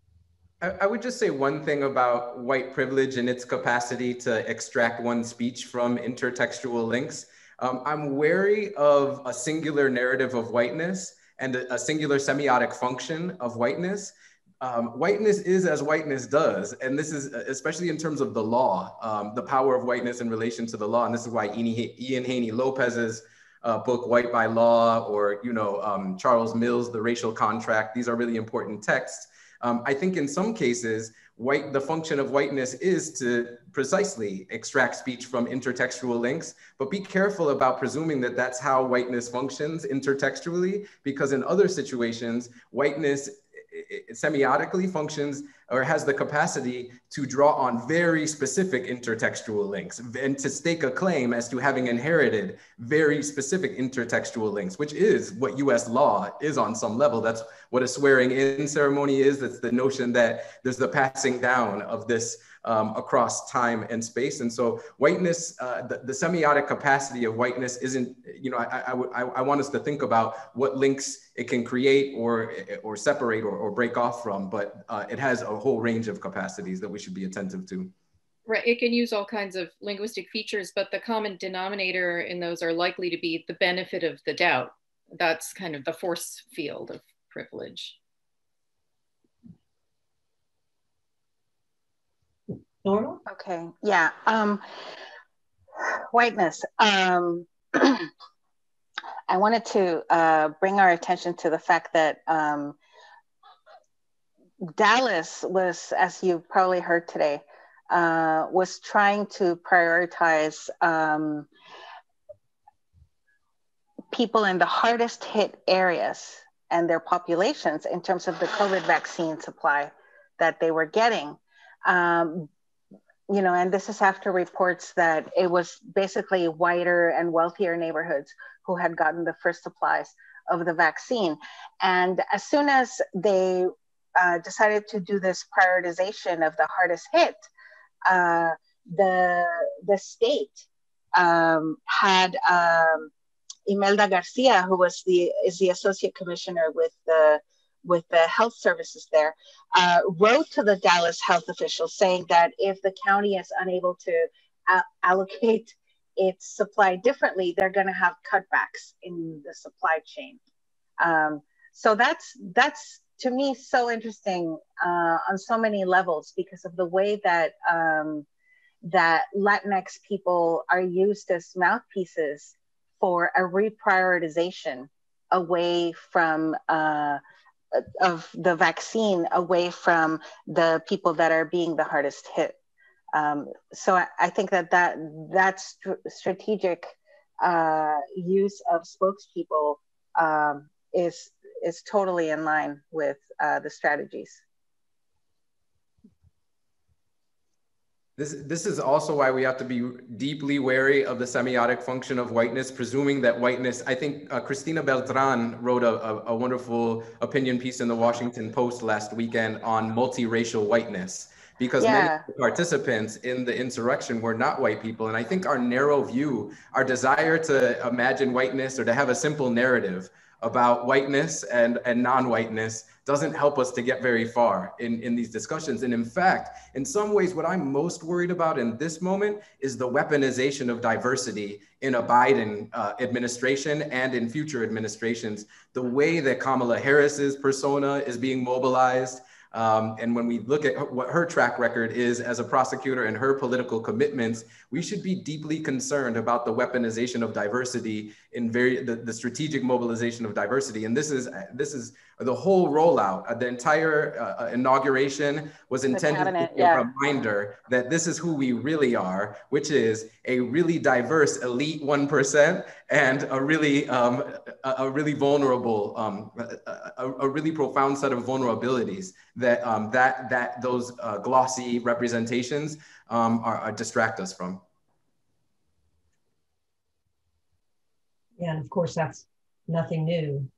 I would just say one thing about white privilege and its capacity to extract one's speech from intertextual links. I'm wary of a singular narrative of whiteness and a singular semiotic function of whiteness. Whiteness is as whiteness does. And this is especially in terms of the law, the power of whiteness in relation to the law. And this is why Ian Haney Lopez's book, White by Law, or Charles Mills, The Racial Contract, these are really important texts. I think in some cases, the function of whiteness is to precisely extract speech from intertextual links, but be careful about presuming that that's how whiteness functions intertextually, because in other situations, whiteness semiotically functions or has the capacity to draw on very specific intertextual links and to stake a claim as to having inherited very specific intertextual links, which is what US law is on some level. That's what a swearing in ceremony is. That's the notion that there's the passing down of this across time and space. And so whiteness, the semiotic capacity of whiteness isn't, I want us to think about what links it can create or separate or break off from, but it has a whole range of capacities that we should be attentive to. Right, it can use all kinds of linguistic features, but the common denominator in those are likely to be the benefit of the doubt. That's kind of the force field of privilege. Norma? Okay, yeah. Whiteness. I wanted to bring our attention to the fact that Dallas was, as you probably heard today, was trying to prioritize people in the hardest hit areas and their populations in terms of the COVID vaccine supply that they were getting. And this is after reports that it was basically whiter and wealthier neighborhoods who had gotten the first supplies of the vaccine. And as soon as they decided to do this prioritization of the hardest hit, the state had Imelda Garcia, who is the associate commissioner with the health services there, wrote to the Dallas health officials saying that if the county is unable to allocate its supply differently, they're going to have cutbacks in the supply chain. So that's to me so interesting on so many levels because of the way that that Latinx people are used as mouthpieces for a reprioritization away from of the vaccine, away from the people that are being the hardest hit. So I think that's strategic use of spokespeople is totally in line with the strategies. This is also why we have to be deeply wary of the semiotic function of whiteness, presuming that whiteness, I think Cristina Beltran wrote a wonderful opinion piece in the Washington Post last weekend on multiracial whiteness, because many participants in the insurrection were not white people. And I think our narrow view, our desire to imagine whiteness or to have a simple narrative about whiteness and non-whiteness doesn't help us to get very far in these discussions. And in fact, in some ways, what I'm most worried about in this moment is the weaponization of diversity in a Biden administration and in future administrations. The way that Kamala Harris's persona is being mobilized, And when we look at what her track record is as a prosecutor and her political commitments, we should be deeply concerned about the weaponization of diversity in the strategic mobilization of diversity. And this is the whole rollout. The entire inauguration was intended to be a reminder that this is who we really are, which is a really diverse elite 1% and a really vulnerable, a really profound set of vulnerabilities that those glossy representations distract us from. Yeah, and of course that's nothing new.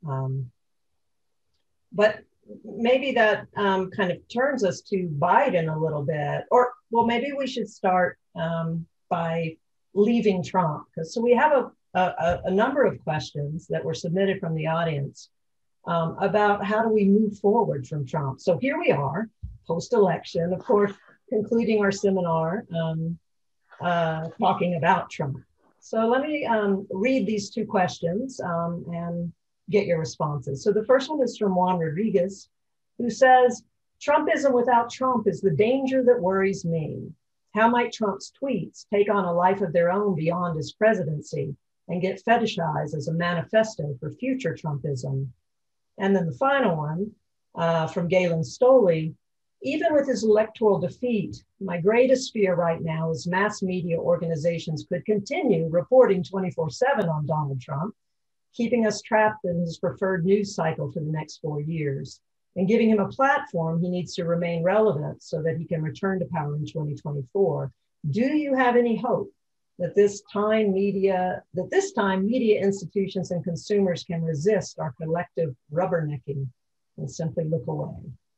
But maybe that kind of turns us to Biden a little bit, or well, maybe we should start by leaving Trump. So we have a number of questions that were submitted from the audience about how do we move forward from Trump. So here we are, post-election, of course, concluding our seminar talking about Trump. So let me read these two questions and get your responses. So the first one is from Juan Rodriguez, who says, Trumpism without Trump is the danger that worries me. How might Trump's tweets take on a life of their own beyond his presidency and get fetishized as a manifesto for future Trumpism? And then the final one from Galen Stoley, even with his electoral defeat, my greatest fear right now is mass media organizations could continue reporting 24/7 on Donald Trump, keeping us trapped in his preferred news cycle for the next 4 years. And giving him a platform, he needs to remain relevant so that he can return to power in 2024. Do you have any hope that this time media institutions and consumers can resist our collective rubbernecking and simply look away?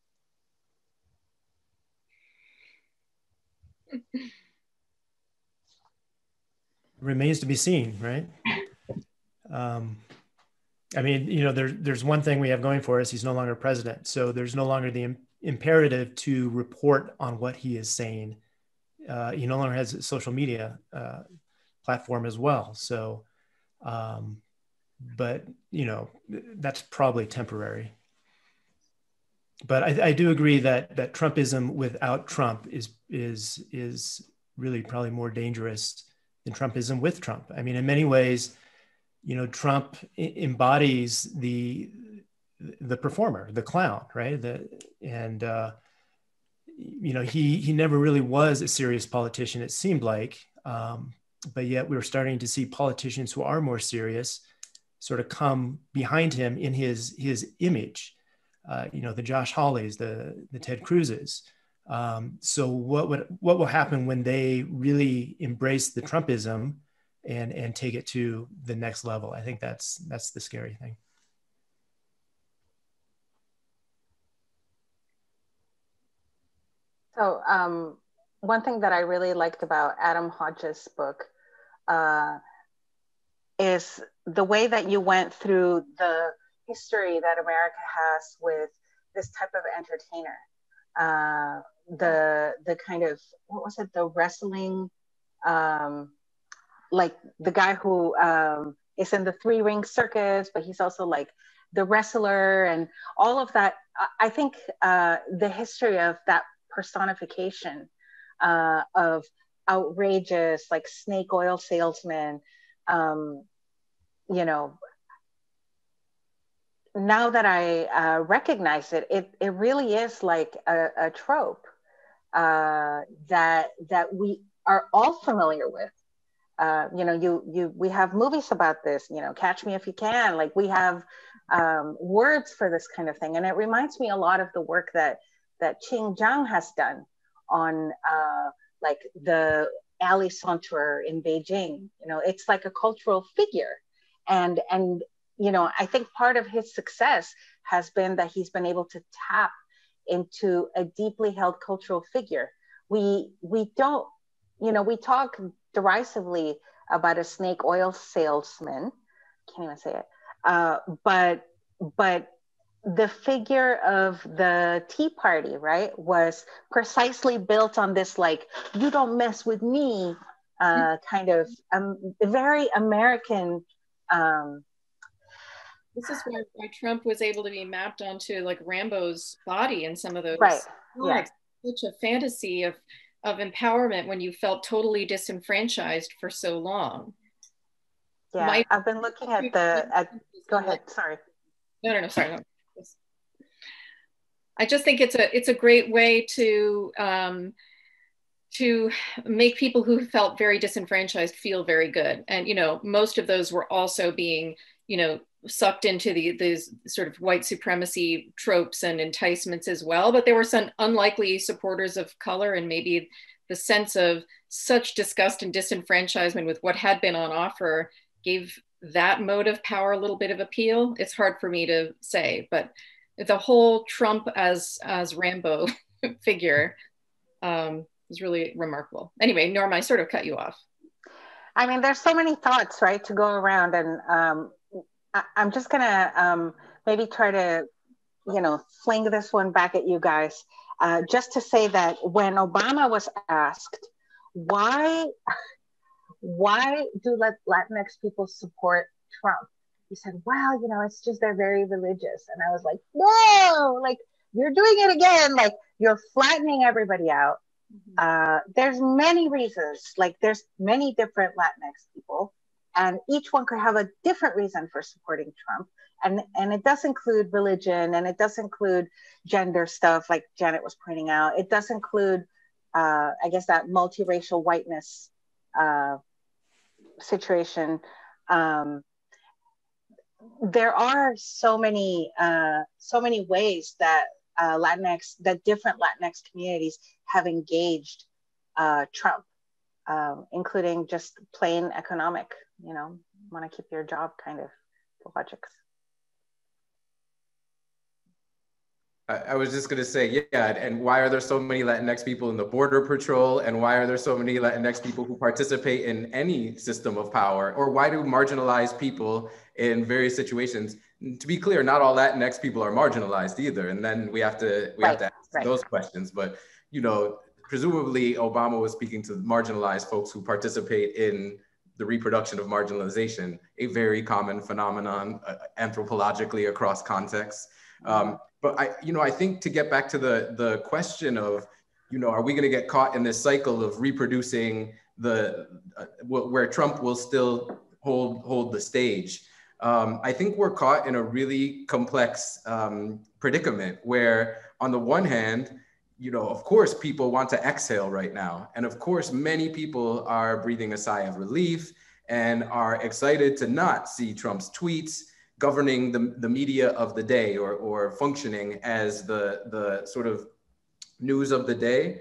Remains to be seen, right? I mean, you know, there's one thing we have going for us. He's no longer president. So there's no longer the imperative to report on what he is saying. He no longer has a social media platform as well. So, but, you know, that's probably temporary. But I do agree that Trumpism without Trump is really probably more dangerous than Trumpism with Trump. I mean, in many ways, you know, Trump embodies the performer, the clown, right? You know, he never really was a serious politician, it seemed like, but yet we were starting to see politicians who are more serious sort of come behind him in his image. You know, the Josh Hawleys, the Ted Cruzes. So what will happen when they really embrace the Trumpism and take it to the next level? I think that's the scary thing. So one thing that I really liked about Adam Hodges' book is the way that you went through the history that America has with this type of entertainer. The kind of, what was it, the wrestling, like the guy who is in the three-ring circus, but he's also like the wrestler and all of that. I think the history of that personification of outrageous, like snake oil salesman, you know, now that I recognize it, it really is like a trope that we are all familiar with. You know, we have movies about this, you know, Catch Me If You Can, like we have words for this kind of thing. And it reminds me a lot of the work that Qing Zhang has done on like the alley saunterer in Beijing. You know, it's like a cultural figure. And you know, I think part of his success has been that he's been able to tap into a deeply held cultural figure. We don't, you know, we talk derisively about a snake oil salesman, can't even say it, but the figure of the Tea Party, right, was precisely built on this, like, you don't mess with me, kind of very American This is why Trump was able to be mapped onto like Rambo's body in some of those Right. comics. Yeah. Such a fantasy of empowerment when you felt totally disenfranchised for so long. Yeah, I've been looking at go ahead, sorry. No, sorry. No. I just think it's a great way to make people who felt very disenfranchised feel very good. And, you know, most of those were also being, you know, sucked into these sort of white supremacy tropes and enticements as well. But there were some unlikely supporters of color, and maybe the sense of such disgust and disenfranchisement with what had been on offer gave that mode of power a little bit of appeal. It's hard for me to say, but the whole Trump as Rambo figure is really remarkable. Anyway, Norma, I sort of cut you off. I mean, there's so many thoughts, right, to go around, and I'm just gonna maybe try to, you know, fling this one back at you guys, just to say that when Obama was asked why do Latinx people support Trump, he said, well, you know, it's just they're very religious. And I was like, no, like, you're doing it again. Like, you're flattening everybody out. There's many reasons, like there's many different Latinx people, and each one could have a different reason for supporting Trump. And it does include religion, and it does include gender stuff, like Janet was pointing out. It does include, I guess, that multiracial whiteness situation. There are so many ways that different Latinx communities have engaged Trump, including just plain economic, you know, want to keep your job kind of logics. I was just going to say, yeah, and why are there so many Latinx people in the Border Patrol? And why are there so many Latinx people who participate in any system of power? Or why do marginalized people in various situations, to be clear, not all Latinx people are marginalized either. And then we have to ask those questions. But, you know, presumably Obama was speaking to marginalized folks who participate in the reproduction of marginalization, a very common phenomenon anthropologically across contexts. But I think to get back to the question of, you know, are we going to get caught in this cycle of reproducing where Trump will still hold the stage? I think we're caught in a really complex predicament where, on the one hand, you know, of course, people want to exhale right now. And of course, many people are breathing a sigh of relief and are excited to not see Trump's tweets governing the media of the day, or functioning as the sort of news of the day.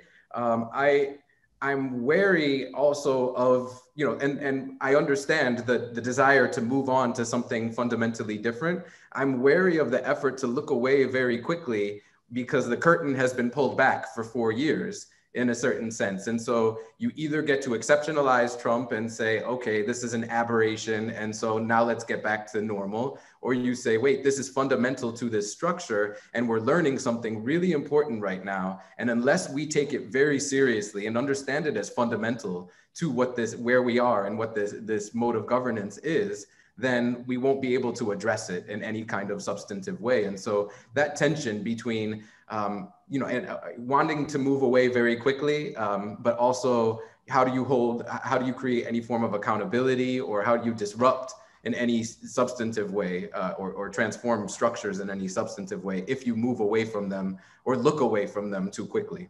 I'm wary also of, you know, and I understand the desire to move on to something fundamentally different. I'm wary of the effort to look away very quickly, because the curtain has been pulled back for 4 years in a certain sense. And so you either get to exceptionalize Trump and say, okay, this is an aberration, and so now let's get back to normal. Or you say, wait, this is fundamental to this structure, and we're learning something really important right now. And unless we take it very seriously and understand it as fundamental to where we are and what this mode of governance is, then we won't be able to address it in any kind of substantive way. And so that tension between, wanting to move away very quickly, but also how do you create any form of accountability, or how do you disrupt in any substantive way, or transform structures in any substantive way if you move away from them or look away from them too quickly?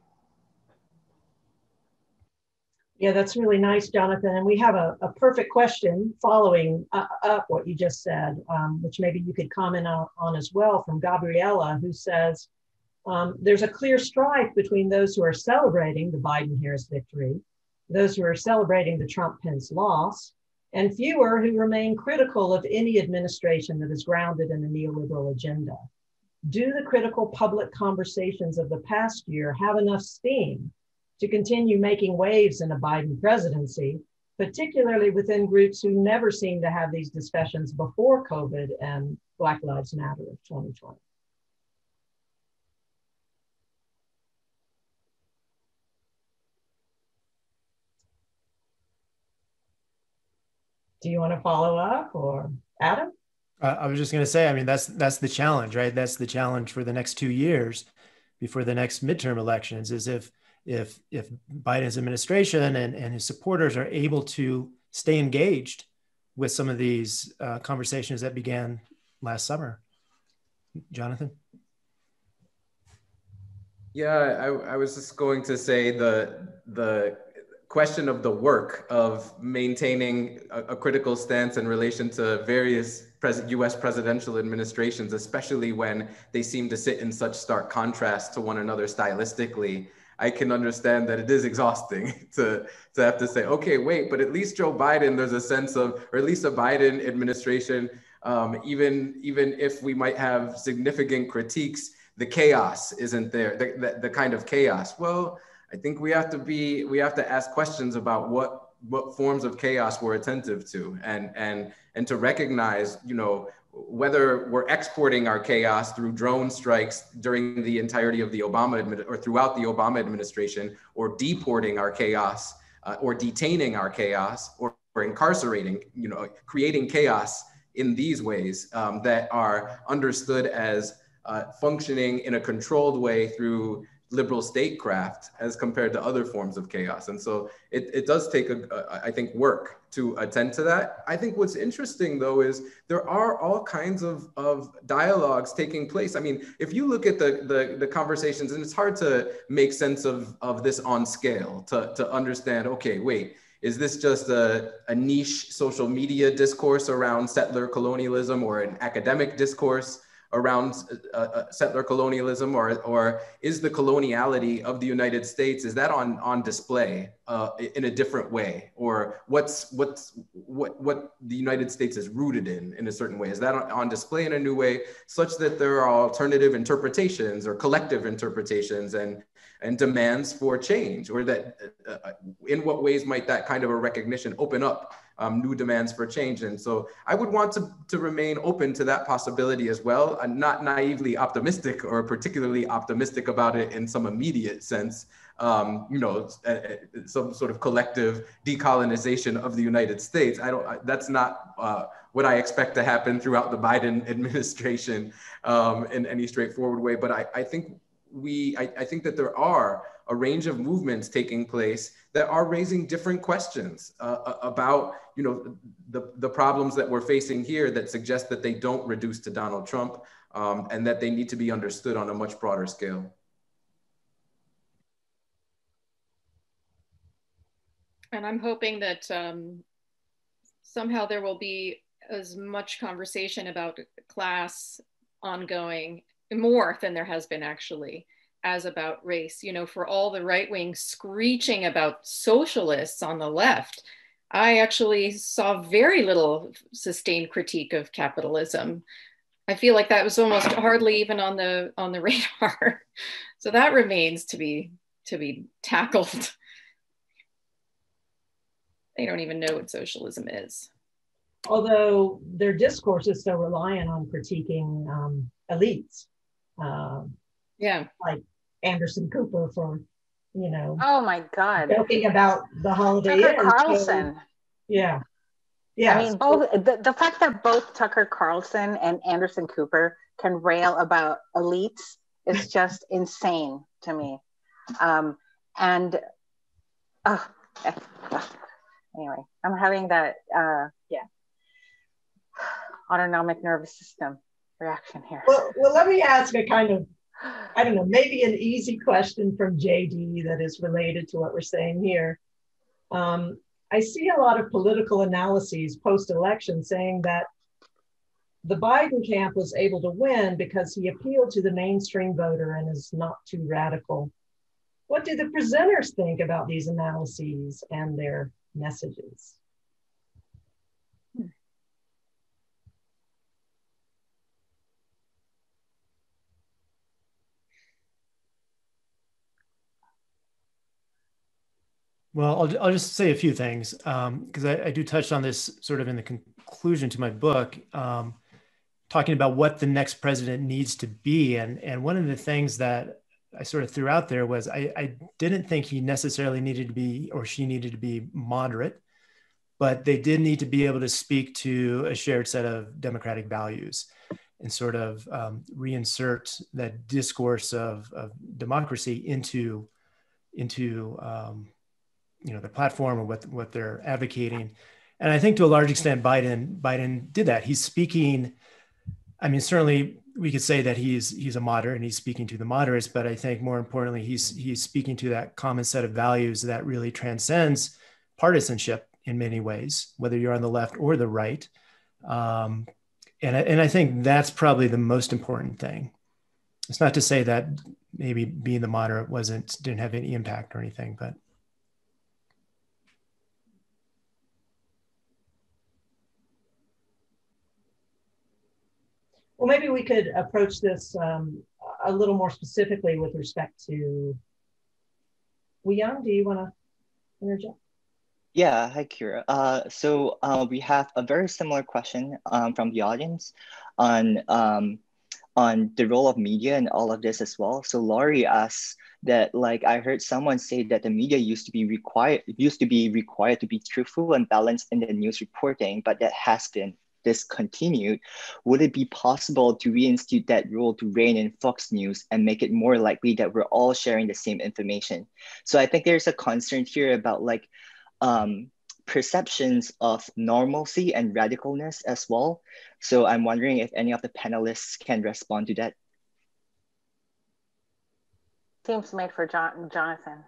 Yeah, that's really nice, Jonathan. And we have a perfect question following up what you just said, which maybe you could comment on as well, from Gabriella, who says, there's a clear strife between those who are celebrating the Biden-Harris victory, those who are celebrating the Trump-Pence loss, and fewer who remain critical of any administration that is grounded in a neoliberal agenda. Do the critical public conversations of the past year have enough steam to continue making waves in a Biden presidency, particularly within groups who never seem to have these discussions before COVID and Black Lives Matter of 2020? Do you want to follow up, or Adam? I was just going to say, I mean, that's the challenge, right? That's the challenge for the next 2 years before the next midterm elections, is if Biden's administration and his supporters are able to stay engaged with some of these conversations that began last summer. Jonathan? Yeah, I was just going to say the question of the work of maintaining a critical stance in relation to various US presidential administrations, especially when they seem to sit in such stark contrast to one another stylistically. I can understand that it is exhausting to have to say, okay, wait, but at least Joe Biden, there's a sense of, or at least a Biden administration, even if we might have significant critiques, the chaos isn't there, the kind of chaos. Well, I think we have to ask questions about what forms of chaos we're attentive to, and to recognize, whether we're exporting our chaos through drone strikes during the entirety of the or throughout the Obama administration, or deporting our chaos, or detaining our chaos, or incarcerating, creating chaos in these ways that are understood as functioning in a controlled way through liberal statecraft as compared to other forms of chaos. And so it does take, I think, work to attend to that. I think what's interesting, though, is there are all kinds of dialogues taking place. I mean, if you look at the conversations, and it's hard to make sense of this on scale, to understand, okay, wait, is this just a niche social media discourse around settler colonialism, or an academic discourse around settler colonialism, or is the coloniality of the United States, is that on display in a different way? Or what the United States is rooted in a certain way? Is that on display in a new way, such that there are alternative interpretations or collective interpretations and demands for change? Or that in what ways might that kind of a recognition open up new demands for change? And so I would want to remain open to that possibility as well. I'm not naively optimistic, or particularly optimistic about it in some immediate sense, some sort of collective decolonization of the United States. That's not what I expect to happen throughout the Biden administration in any straightforward way. But I think that there are a range of movements taking place that are raising different questions about, the problems that we're facing here, that suggest that they don't reduce to Donald Trump, and that they need to be understood on a much broader scale. And I'm hoping that somehow there will be as much conversation about class ongoing, more than there has been actually, as about race. For all the right wing screeching about socialists on the left, I actually saw very little sustained critique of capitalism. I feel like that was almost hardly even on the radar. So that remains to be tackled. They don't even know what socialism is. Although their discourse is so reliant on critiquing elites. Like Anderson Cooper for, oh my God, joking about the Holiday Inn. Tucker Carlson. So, yeah. I mean, both the fact that both Tucker Carlson and Anderson Cooper can rail about elites is just insane to me. Anyway, I'm having that autonomic nervous system reaction here. Well, let me ask a kind of, I don't know, maybe an easy question from JD that is related to what we're saying here. I see a lot of political analyses post-election saying that the Biden camp was able to win because he appealed to the mainstream voter and is not too radical. What do the presenters think about these analyses and their messages? Well, I'll just say a few things, because I do touch on this sort of in the conclusion to my book, talking about what the next president needs to be. And one of the things that I sort of threw out there was I didn't think he necessarily needed to be, or she needed to be, moderate. but they did need to be able to speak to a shared set of democratic values and sort of reinsert that discourse of democracy into the platform or what they're advocating. And I think to a large extent, Biden did that. He's speaking. I mean, certainly we could say that he's a moderate and he's speaking to the moderates, but I think more importantly, he's speaking to that common set of values that really transcends partisanship in many ways, whether you're on the left or the right. And I think that's probably the most important thing. It's not to say that maybe being the moderate didn't have any impact or anything, but. Well, maybe we could approach this a little more specifically with respect to Woo-Young. Do you want to interject? Yeah, hi, Kira. So we have a very similar question from the audience on the role of media and all of this as well. So Laurie asks that, like, I heard someone say that the media used to be required to be truthful and balanced in the news reporting, but that has been discontinued. Would it be possible to reinstitute that rule to rein in Fox News and make it more likely that we're all sharing the same information? So I think there's a concern here about like perceptions of normalcy and radicalness as well. So I'm wondering if any of the panelists can respond to that. Seems made for Jonathan.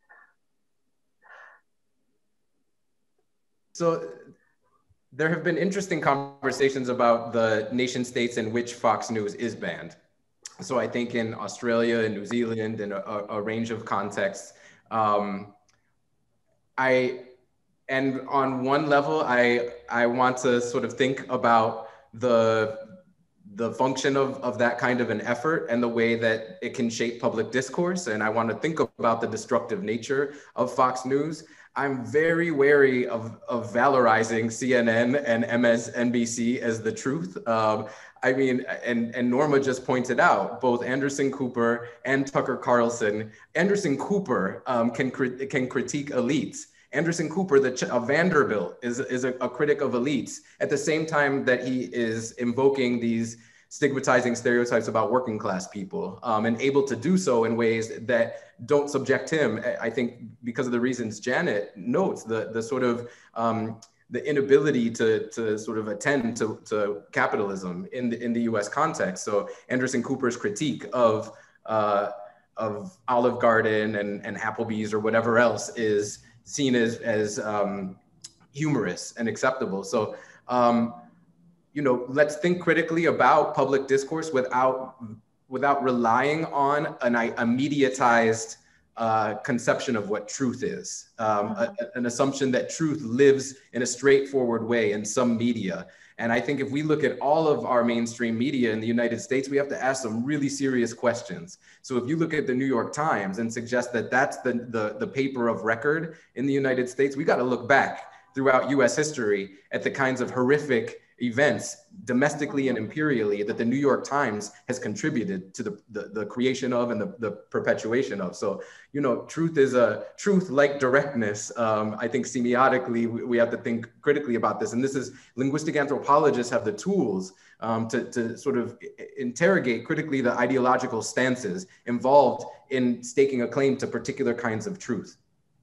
So there have been interesting conversations about the nation states in which Fox News is banned. So I think in Australia and New Zealand and a range of contexts, and on one level, I want to sort of think about the function of that kind of an effort and the way that it can shape public discourse. And I want to think about the destructive nature of Fox News. I'm very wary of valorizing CNN and MSNBC as the truth. I mean, and Norma just pointed out, both Anderson Cooper and Tucker Carlson. Anderson Cooper can critique elites. Anderson Cooper, of Vanderbilt, is a critic of elites at the same time that he is invoking these stigmatizing stereotypes about working class people, and able to do so in ways that don't subject him, I think, because of the reasons Janet notes, the sort of the inability to sort of attend to capitalism in the US context. So Anderson Cooper's critique of Olive Garden and Applebee's or whatever else is seen as humorous and acceptable. So, let's think critically about public discourse without relying on a mediatized conception of what truth is, an assumption that truth lives in a straightforward way in some media. And I think if we look at all of our mainstream media in the United States, we have to ask some really serious questions. So if you look at the New York Times and suggest that that's the paper of record in the United States, we got to look back throughout US history at the kinds of horrific events domestically and imperially that the New York Times has contributed to the creation of and the perpetuation of. So, truth is truth like directness. I think semiotically, we have to think critically about this. And this is, linguistic anthropologists have the tools to sort of interrogate critically the ideological stances involved in staking a claim to particular kinds of truth.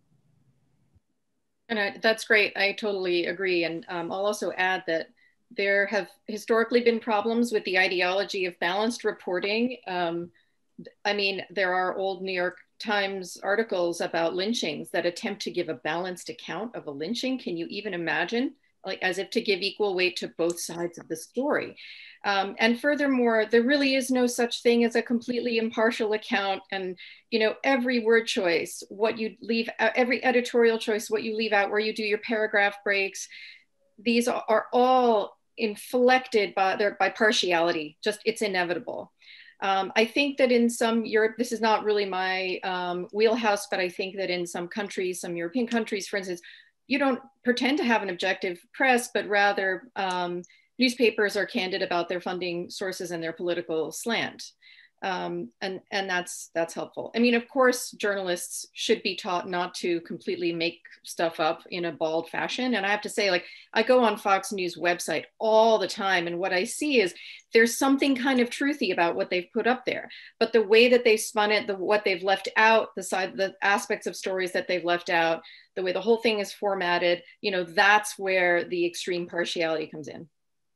And that's great. I totally agree. And I'll also add that there have historically been problems with the ideology of balanced reporting. I mean, there are old New York Times articles about lynchings that attempt to give a balanced account of a lynching. Can you even imagine? Like, as if to give equal weight to both sides of the story. And furthermore, there really is no such thing as a completely impartial account. And, every word choice, what you leave, every editorial choice, what you leave out, where you do your paragraph breaks, these are all inflected by partiality. Just, it's inevitable. I think that in some Europe, this is not really my wheelhouse, but I think that in some countries, some European countries, for instance, you don't pretend to have an objective press, but rather newspapers are candid about their funding sources and their political slant. And that's helpful. I mean, of course, journalists should be taught not to completely make stuff up in a bald fashion. And I have to say, like, I go on Fox News website all the time, and what I see is there's something kind of truthy about what they've put up there. But the way that they spun it, what they've left out, the aspects of stories that they've left out, the way the whole thing is formatted, you know, that's where the extreme partiality comes in.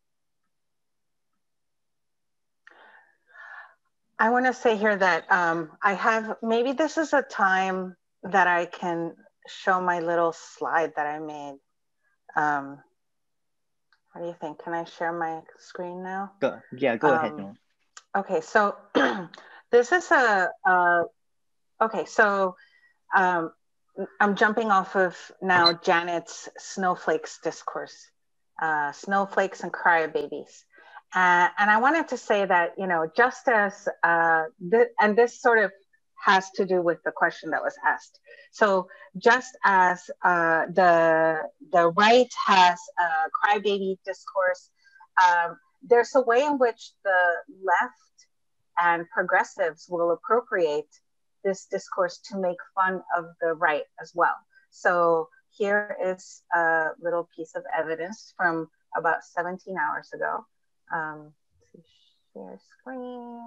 I want to say here that I have, maybe this is a time that I can show my little slide that I made. What do you think? Can I share my screen now? Go ahead, Noor. Okay, so this is okay, so I'm jumping off of now Janet's snowflakes discourse, snowflakes and crybabies. And I wanted to say that, you know, just as, and this sort of has to do with the question that was asked. So just as the right has a crybaby discourse, there's a way in which the left and progressives will appropriate this discourse to make fun of the right as well. So here is a little piece of evidence from about 17 hours ago. Share screen.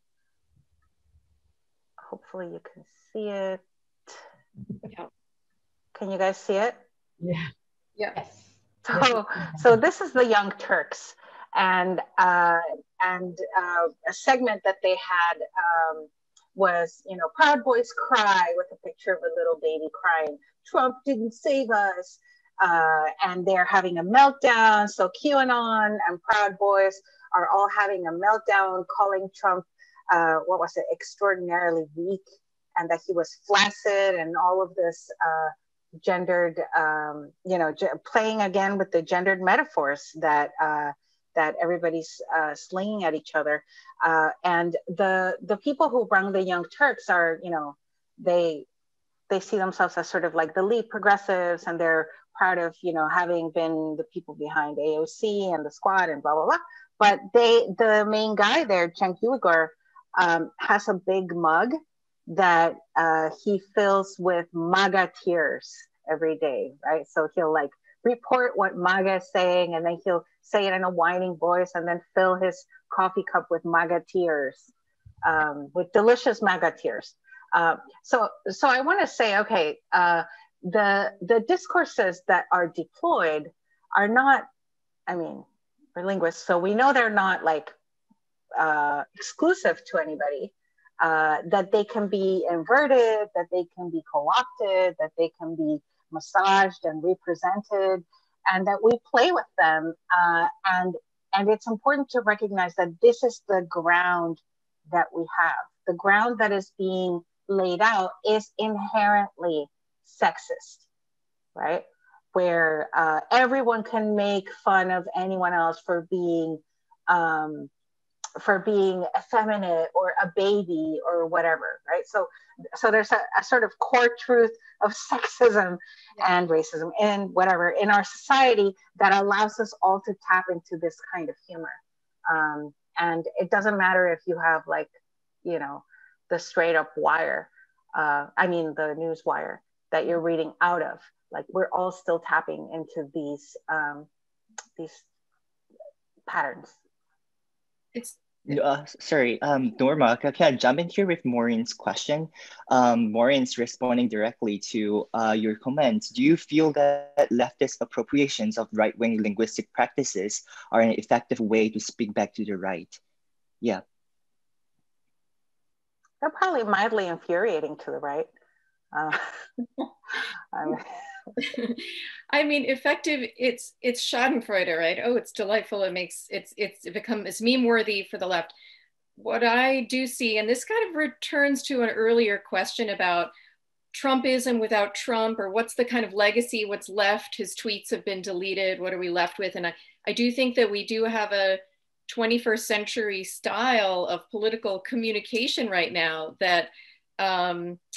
Hopefully you can see it. Yeah. Can you guys see it? Yeah. Yes. So this is the Young Turks, and a segment that they had was, you know, Proud Boys cry, with a picture of a little baby crying. Trump didn't save us. And they're having a meltdown. So QAnon and Proud Boys are all having a meltdown, calling Trump, extraordinarily weak, and that he was flaccid, and all of this gendered, you know, playing again with the gendered metaphors that that everybody's slinging at each other. And the people who run the Young Turks are, you know, they see themselves as sort of like the lead progressives, and they're proud of, you know, having been the people behind AOC and the Squad and blah, blah, blah. But the main guy there, Cenk Uygur, has a big mug that he fills with MAGA tears every day, right? So he'll like report what MAGA is saying, and then he'll say it in a whining voice, and then fill his coffee cup with MAGA tears, with delicious MAGA tears. So I want to say, okay, the discourses that are deployed are not, I mean, we're linguists, so we know they're not like exclusive to anybody, that they can be inverted, that they can be co-opted, that they can be massaged and represented, and that we play with them. And it's important to recognize that this is the ground that we have. The ground that is being laid out is inherently sexist, right? Where everyone can make fun of anyone else for being effeminate or a baby or whatever, right? So there's a sort of core truth of sexism and racism and whatever in our society that allows us all to tap into this kind of humor. And it doesn't matter if you have, like, you know, the straight up wire, the news wire that you're reading out of. Like, we're all still tapping into these patterns. Norma, can I jump in here with Maureen's question? Maureen's responding directly to your comments. Do you feel that leftist appropriations of right-wing linguistic practices are an effective way to speak back to the right? Yeah. They're probably mildly infuriating to the right. I mean, effective, it's schadenfreude, right? Oh, it's delightful. It's meme worthy for the left. What I do see, and this kind of returns to an earlier question about Trumpism without Trump, or what's the kind of legacy, what's left? His tweets have been deleted. What are we left with? And I do think that we do have a 21st century style of political communication right now that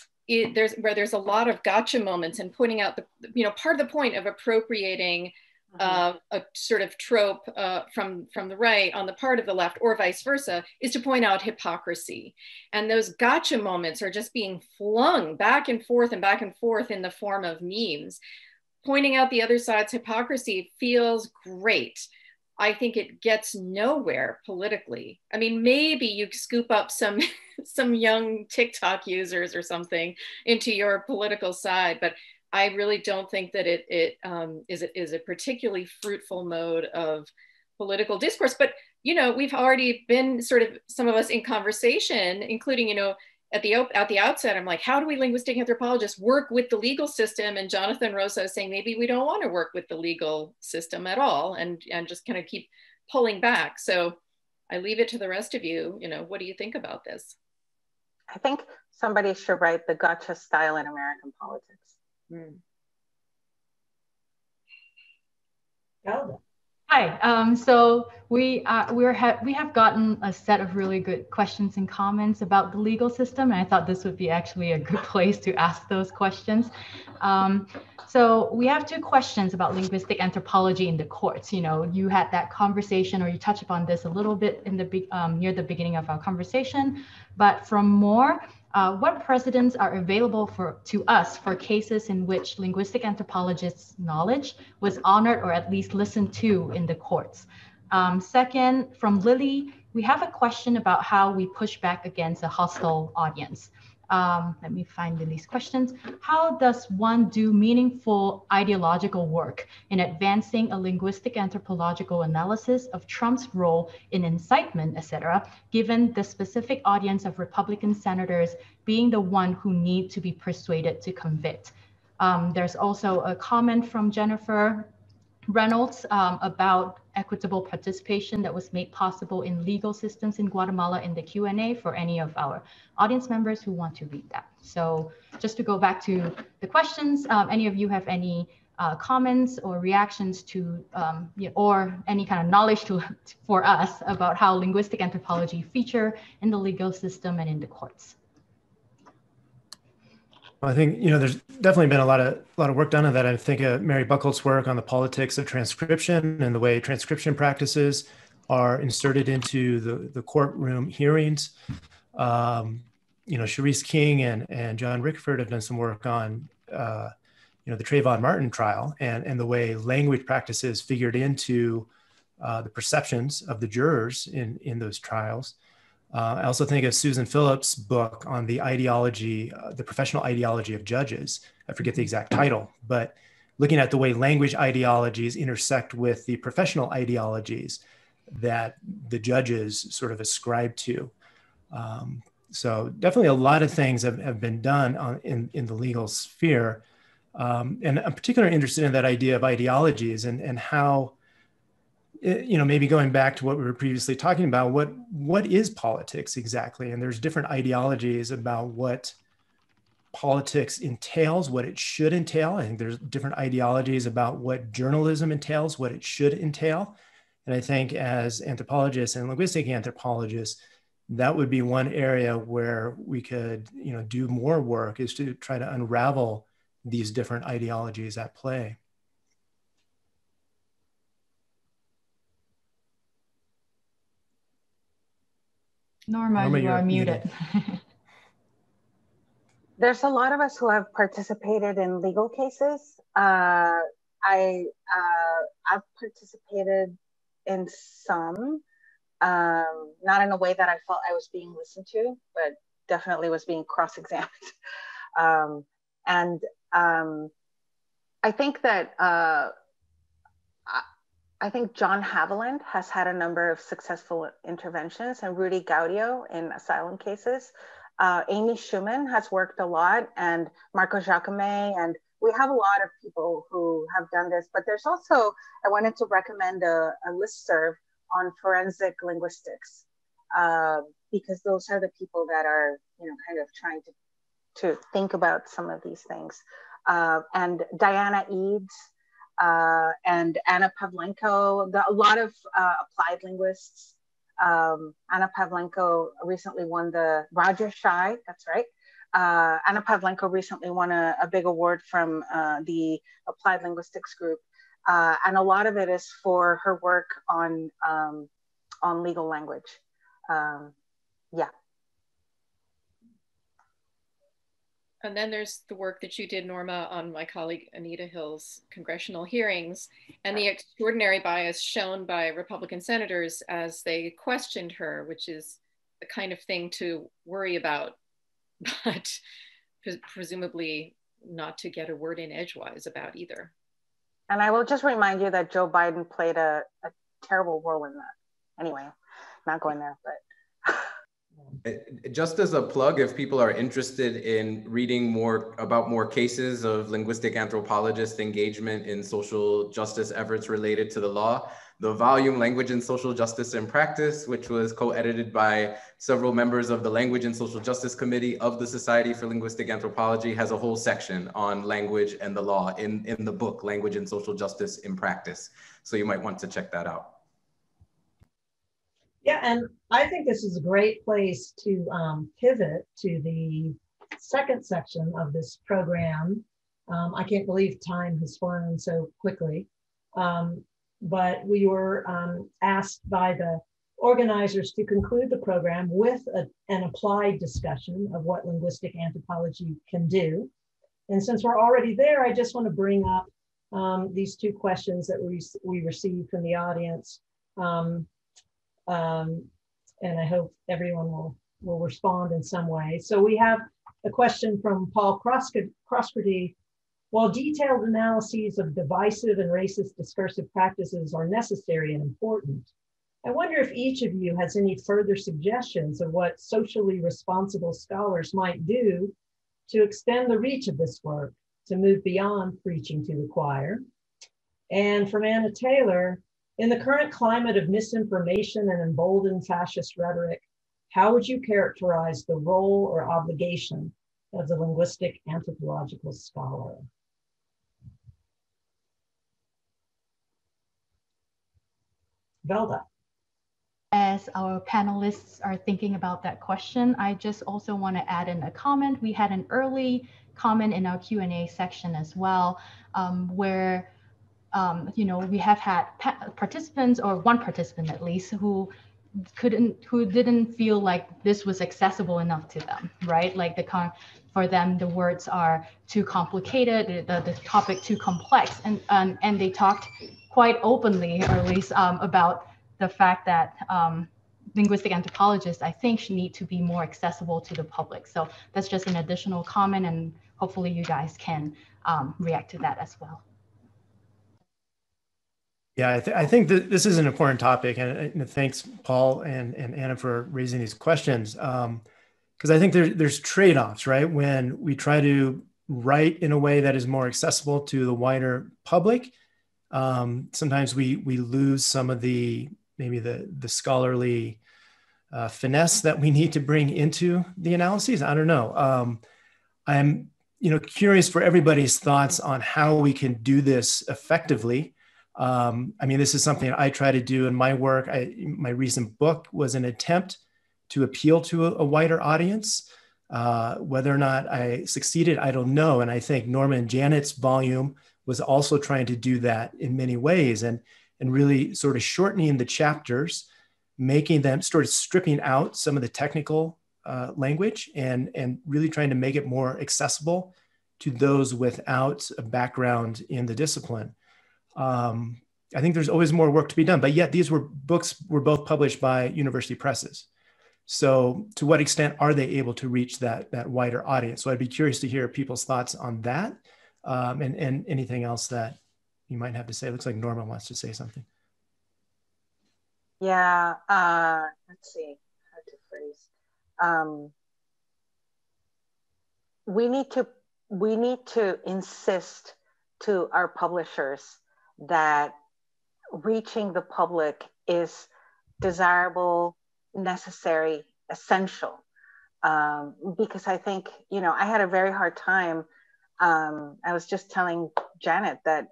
there's a lot of gotcha moments and pointing out part of the point of appropriating a sort of trope from the right on the part of the left, or vice versa, is to point out hypocrisy. And those gotcha moments are just being flung back and forth in the form of memes. Pointing out the other side's hypocrisy feels great. I think it gets nowhere politically. I mean, maybe you scoop up some young TikTok users or something into your political side, but I really don't think that it is a particularly fruitful mode of political discourse. But, you know, we've already been sort of, some of us in conversation, including, you know, at the outset, I'm like, how do we linguistic anthropologists work with the legal system? And Jonathan Rosa is saying, maybe we don't want to work with the legal system at all, and just kind of keep pulling back. So I leave it to the rest of you. You know, what do you think about this? I think somebody should write the gotcha style in American politics. Velda. Hi. So we have gotten a set of really good questions and comments about the legal system, and I thought this would be actually a good place to ask those questions. So we have two questions about linguistic anthropology in the courts. You know, you had that conversation, or you touched upon this a little bit in the near the beginning of our conversation, but from more, what precedents are available to us for cases in which linguistic anthropologists' knowledge was honored or at least listened to in the courts? Second, from Lily, we have a question about how we push back against a hostile audience. Let me find Lily's questions. How does one do meaningful ideological work in advancing a linguistic anthropological analysis of Trump's role in incitement, etc., given the specific audience of Republican senators being the one who need to be persuaded to convict? There's also a comment from Jennifer Reynolds about equitable participation that was made possible in legal systems in Guatemala in the Q&A for any of our audience members who want to read that. So just to go back to the questions, any of you have any comments or reactions to, or any kind of knowledge for us about how linguistic anthropology feature in the legal system and in the courts? I think, you know, there's definitely been a lot of work done on that. I think Mary Buckles' work on the politics of transcription and the way transcription practices are inserted into the courtroom hearings. You know, Cherise King and John Rickford have done some work on, you know, the Trayvon Martin trial and the way language practices figured into the perceptions of the jurors in those trials. I also think of Susan Phillips' book on the ideology, the professional ideology of judges. I forget the exact title, but looking at the way language ideologies intersect with the professional ideologies that the judges sort of ascribe to. So definitely a lot of things have been done in the legal sphere. And I'm particularly interested in that idea of ideologies and how, you know, maybe going back to what we were previously talking about, what is politics exactly? And there's different ideologies about what politics entails, what it should entail. I think there's different ideologies about what journalism entails, what it should entail. And I think as anthropologists and linguistic anthropologists, that would be one area where we could, you know, do more work, is to try to unravel these different ideologies at play. Norma, you are muted. There's a lot of us who have participated in legal cases. I've participated in some, not in a way that I felt I was being listened to, but definitely was being cross-examined. I think that I think John Haviland has had a number of successful interventions, and Rudy Gaudio in asylum cases. Amy Schumann has worked a lot, and Marco Giacomet, and we have a lot of people who have done this. But there's also, I wanted to recommend a listserv on forensic linguistics, because those are the people that are, you know, kind of trying to think about some of these things. And Diana Eads, and Anna Pavlenko, a lot of applied linguists. Anna Pavlenko recently won the Roger Shai, that's right. Anna Pavlenko recently won a big award from the Applied Linguistics group. And a lot of it is for her work on legal language. Yeah. And then there's the work that you did, Norma, on my colleague Anita Hill's congressional hearings and the extraordinary bias shown by Republican senators as they questioned her, which is the kind of thing to worry about, but presumably not to get a word in edgewise about either. And I will just remind you that Joe Biden played a terrible role in that. Anyway, not going there, but. Just as a plug, if people are interested in reading more about more cases of linguistic anthropologist engagement in social justice efforts related to the law, the volume Language and Social Justice in Practice, which was co-edited by several members of the Language and Social Justice Committee of the Society for Linguistic Anthropology, has a whole section on language and the law in the book, Language and Social Justice in Practice. So you might want to check that out. Yeah, and I think this is a great place to pivot to the second section of this program. I can't believe time has flown so quickly, but we were asked by the organizers to conclude the program with an applied discussion of what linguistic anthropology can do. And since we're already there, I just want to bring up these two questions that we received from the audience. And I hope everyone will respond in some way. So we have a question from Paul Croskerty. While detailed analyses of divisive and racist discursive practices are necessary and important, I wonder if each of you has any further suggestions of what socially responsible scholars might do to extend the reach of this work, to move beyond preaching to the choir. And from Anna Taylor, in the current climate of misinformation and emboldened fascist rhetoric, how would you characterize the role or obligation of the linguistic anthropological scholar? Velda. As our panelists are thinking about that question, I just also want to add in a comment. We had an early comment in our Q&A section as well, where we have had participants, or one participant at least, who didn't feel like this was accessible enough to them, right? Like for them, the words are too complicated, the topic too complex, and they talked quite openly, or at least about the fact that linguistic anthropologists, I think, should need to be more accessible to the public. So that's just an additional comment, and hopefully you guys can react to that as well. Yeah, I think that this is an important topic, and thanks, Paul and Anna, for raising these questions. Because I think there's trade-offs, right? When we try to write in a way that is more accessible to the wider public, sometimes we lose some of maybe the scholarly finesse that we need to bring into the analyses. I don't know. I'm curious for everybody's thoughts on how we can do this effectively. I mean, this is something I try to do in my work. My recent book was an attempt to appeal to a wider audience. Whether or not I succeeded, I don't know. And I think Norma and Janet's volume was also trying to do that in many ways, and really sort of shortening the chapters, making them sort of stripping out some of the technical language and really trying to make it more accessible to those without a background in the discipline. I think there's always more work to be done, but yet these books were both published by university presses. So to what extent are they able to reach that wider audience? So I'd be curious to hear people's thoughts on that, and anything else that you might have to say. It looks like Norma wants to say something. Yeah, let's see how to phrase. We need to insist to our publishers that reaching the public is desirable, necessary, essential. Because I think, I had a very hard time. I was just telling Janet that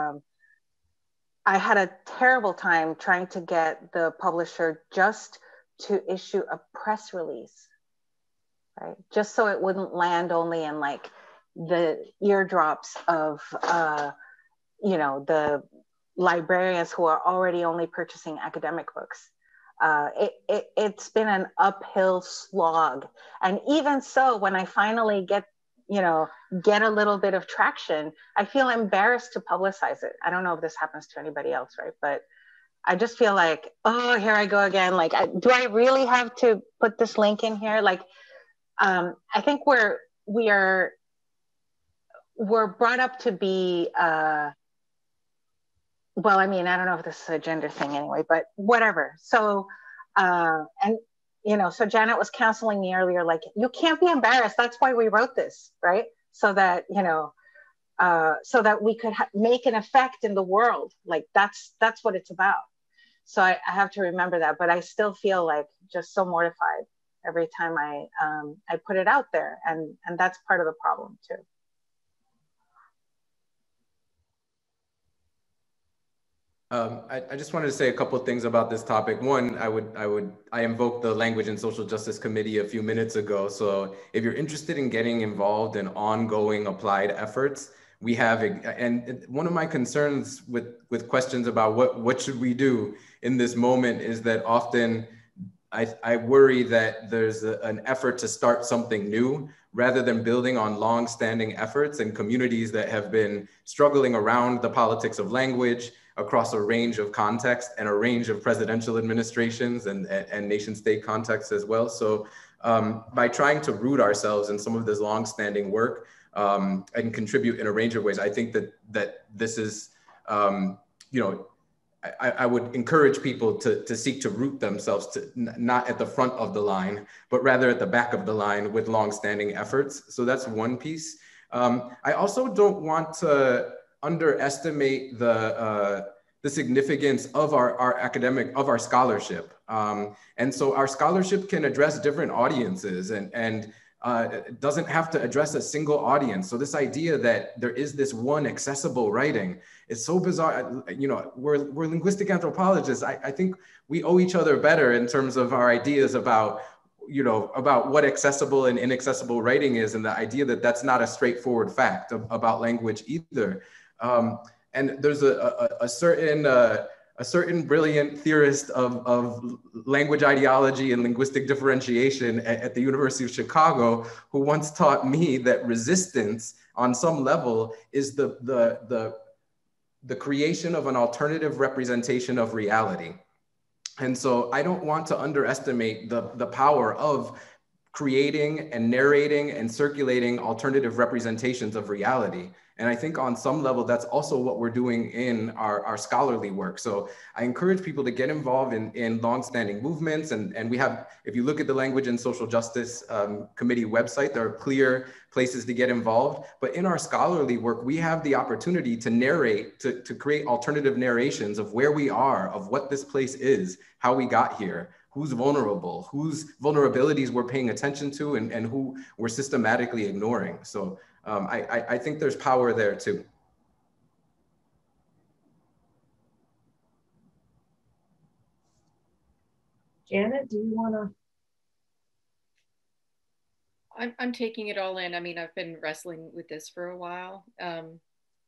I had a terrible time trying to get the publisher just to issue a press release, right? Just so it wouldn't land only in like the eardrops of, the librarians who are already only purchasing academic books. It's been an uphill slog. And even so, when I finally get a little bit of traction, I feel embarrassed to publicize it. I don't know if this happens to anybody else, right? But I just feel like, oh, here I go again. Like, do I really have to put this link in here? Like, I think we're brought up to be, well, I mean, I don't know if this is a gender thing anyway, but whatever. So, so Janet was counseling me earlier, like, you can't be embarrassed. That's why we wrote this, right? So that, so that we could make an effect in the world. Like, that's what it's about. So I have to remember that, but I still feel like just so mortified every time I put it out there. And that's part of the problem too. I just wanted to say a couple of things about this topic. One, I invoked the Language and Social Justice Committee a few minutes ago. So if you're interested in getting involved in ongoing applied efforts, we have, and one of my concerns with questions about what should we do in this moment is that often I worry that there's an effort to start something new rather than building on long-standing efforts and communities that have been struggling around the politics of language across a range of contexts and a range of presidential administrations and nation state contexts as well. So by trying to root ourselves in some of this long-standing work and contribute in a range of ways, I think that this is, I would encourage people to seek to root themselves to not at the front of the line, but rather at the back of the line with long-standing efforts. So that's one piece. I also don't want to underestimate the significance of our scholarship. And so our scholarship can address different audiences and it doesn't have to address a single audience. So this idea that there is this one accessible writing is so bizarre. We're linguistic anthropologists. I think we owe each other better in terms of our ideas about what accessible and inaccessible writing is, and the idea that that's not a straightforward fact about language either. And there's a certain brilliant theorist of language ideology and linguistic differentiation at the University of Chicago who once taught me that resistance on some level is the creation of an alternative representation of reality. And so I don't want to underestimate the power of creating and narrating and circulating alternative representations of reality. And I think on some level, that's also what we're doing in our scholarly work. So I encourage people to get involved in longstanding movements. And we have, if you look at the Language and Social Justice Committee website, there are clear places to get involved. But in our scholarly work, we have the opportunity to narrate, to create alternative narrations of where we are, of what this place is, how we got here, who's vulnerable, whose vulnerabilities we're paying attention to, and who we're systematically ignoring. So I think there's power there too. Janet, do you want to? I'm taking it all in. I mean, I've been wrestling with this for a while. I'm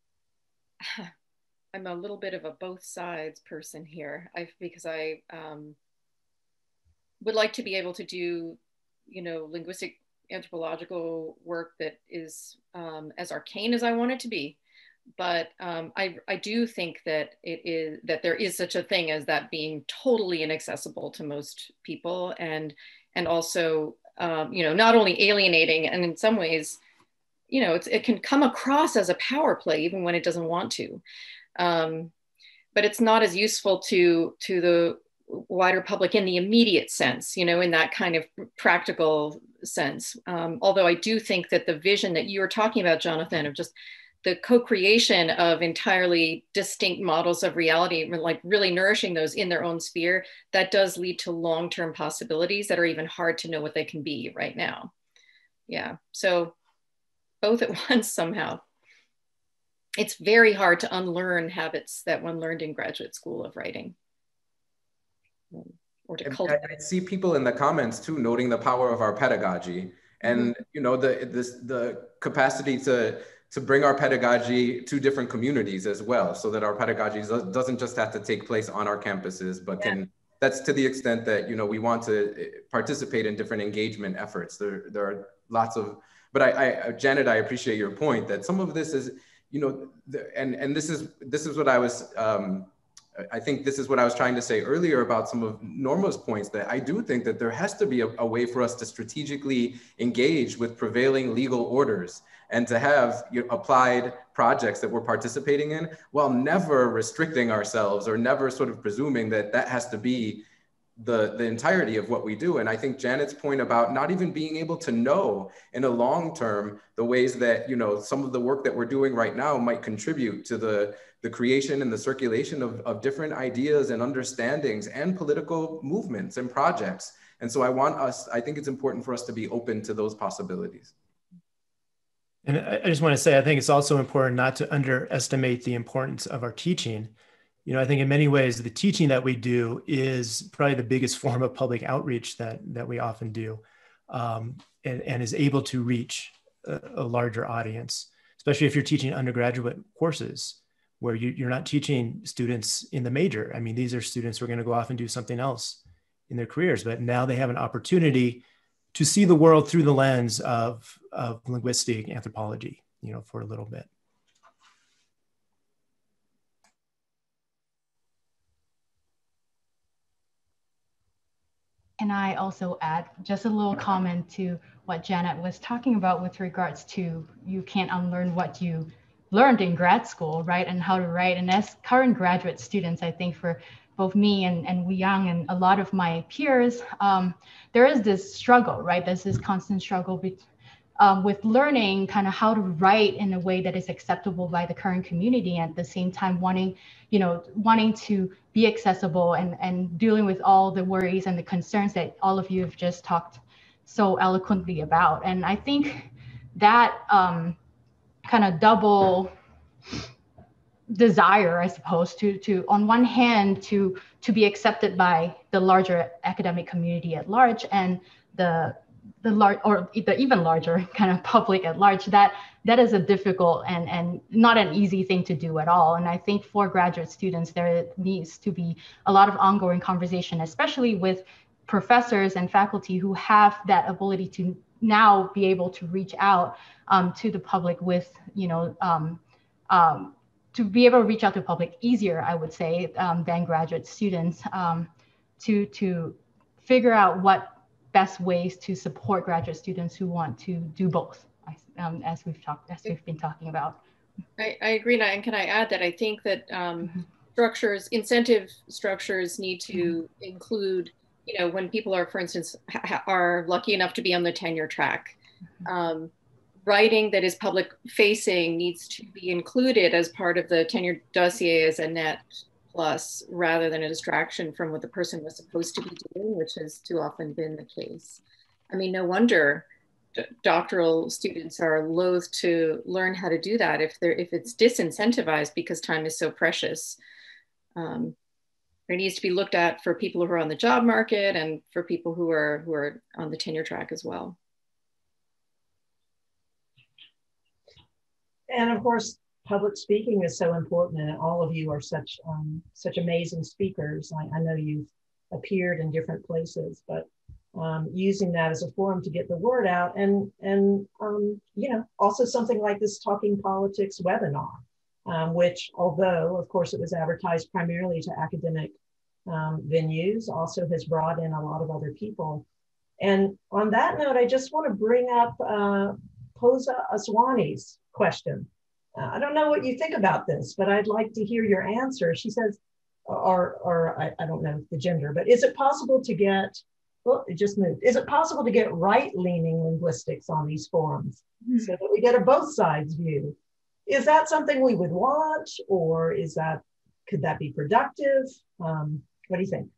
a little bit of a both sides person here, because I would like to be able to do, linguistic anthropological work that is as arcane as I want it to be. But I do think that there is such a thing as that being totally inaccessible to most people, and also not only alienating, and in some ways, it can come across as a power play even when it doesn't want to. But it's not as useful to the wider public in the immediate sense, in that kind of practical sense. Although I do think that the vision that you were talking about, Jonathan, of just the co-creation of entirely distinct models of reality, like really nourishing those in their own sphere, that does lead to long-term possibilities that are even hard to know what they can be right now. Yeah, so both at once somehow. It's very hard to unlearn habits that one learned in graduate school of writing. Or to cultivate. I see people in the comments too noting the power of our pedagogy, and the capacity to to bring our pedagogy to different communities as well, so that our pedagogy doesn't just have to take place on our campuses, but that's to the extent that, we want to participate in different engagement efforts. There are lots of, but Janet, I appreciate your point that some of this is, and this is what I was, I think this is what I was trying to say earlier about some of Norma's points, that I do think that there has to be a way for us to strategically engage with prevailing legal orders and to have applied projects that we're participating in, while never restricting ourselves or never sort of presuming that that has to be the entirety of what we do. And I think Janet's point about not even being able to know in a long term the ways that some of the work that we're doing right now might contribute to the creation and the circulation of different ideas and understandings and political movements and projects. And so I think it's important for us to be open to those possibilities. And I just want to say, I think it's also important not to underestimate the importance of our teaching. I think in many ways, the teaching that we do is probably the biggest form of public outreach that we often do, and is able to reach a larger audience, especially if you're teaching undergraduate courses where you're not teaching students in the major. I mean, these are students who are going to go off and do something else in their careers, but now they have an opportunity to see the world through the lens of linguistic anthropology, for a little bit. And I also add just a little comment to what Janet was talking about with regards to you can't unlearn what you learned in grad school, right? And how to write. And as current graduate students, I think for both me and Wee Young and a lot of my peers, there is this struggle, right? There's this constant struggle with learning kind of how to write in a way that is acceptable by the current community, and at the same time wanting to be accessible and dealing with all the worries and the concerns that all of you have just talked so eloquently about. And I think that kind of double desire, I suppose, to on one hand to be accepted by the larger academic community at large, and the large, or the even larger kind of public at large, that is a difficult and not an easy thing to do at all. And I think for graduate students, there needs to be a lot of ongoing conversation, especially with professors and faculty who have that ability to now be able to reach out to the public with, to be able to reach out to the public easier, I would say, than graduate students, to figure out what best ways to support graduate students who want to do both, as we've been talking about. I agree, and can I add that I think that incentive structures need to include, when people are, for instance, are lucky enough to be on the tenure track, writing that is public facing needs to be included as part of the tenure dossier as a net plus, rather than a distraction from what the person was supposed to be doing, which has too often been the case. I mean, no wonder doctoral students are loath to learn how to do that if it's disincentivized because time is so precious. It needs to be looked at for people who are on the job market and for people who are on the tenure track as well. And of course, public speaking is so important, and all of you are such amazing speakers. I know you've appeared in different places, but using that as a forum to get the word out, and also something like this Talking Politics webinar, which, although of course it was advertised primarily to academic venues, also has brought in a lot of other people. And on that note, I just want to bring up Posa Aswani's question. I don't know what you think about this, but I'd like to hear your answer. She says, I don't know the gender, but is it possible to get, well, it just moved. Is it possible to get right-leaning linguistics on these forums so that we get a both sides view? Is that something we would want, or could that be productive? What do you think?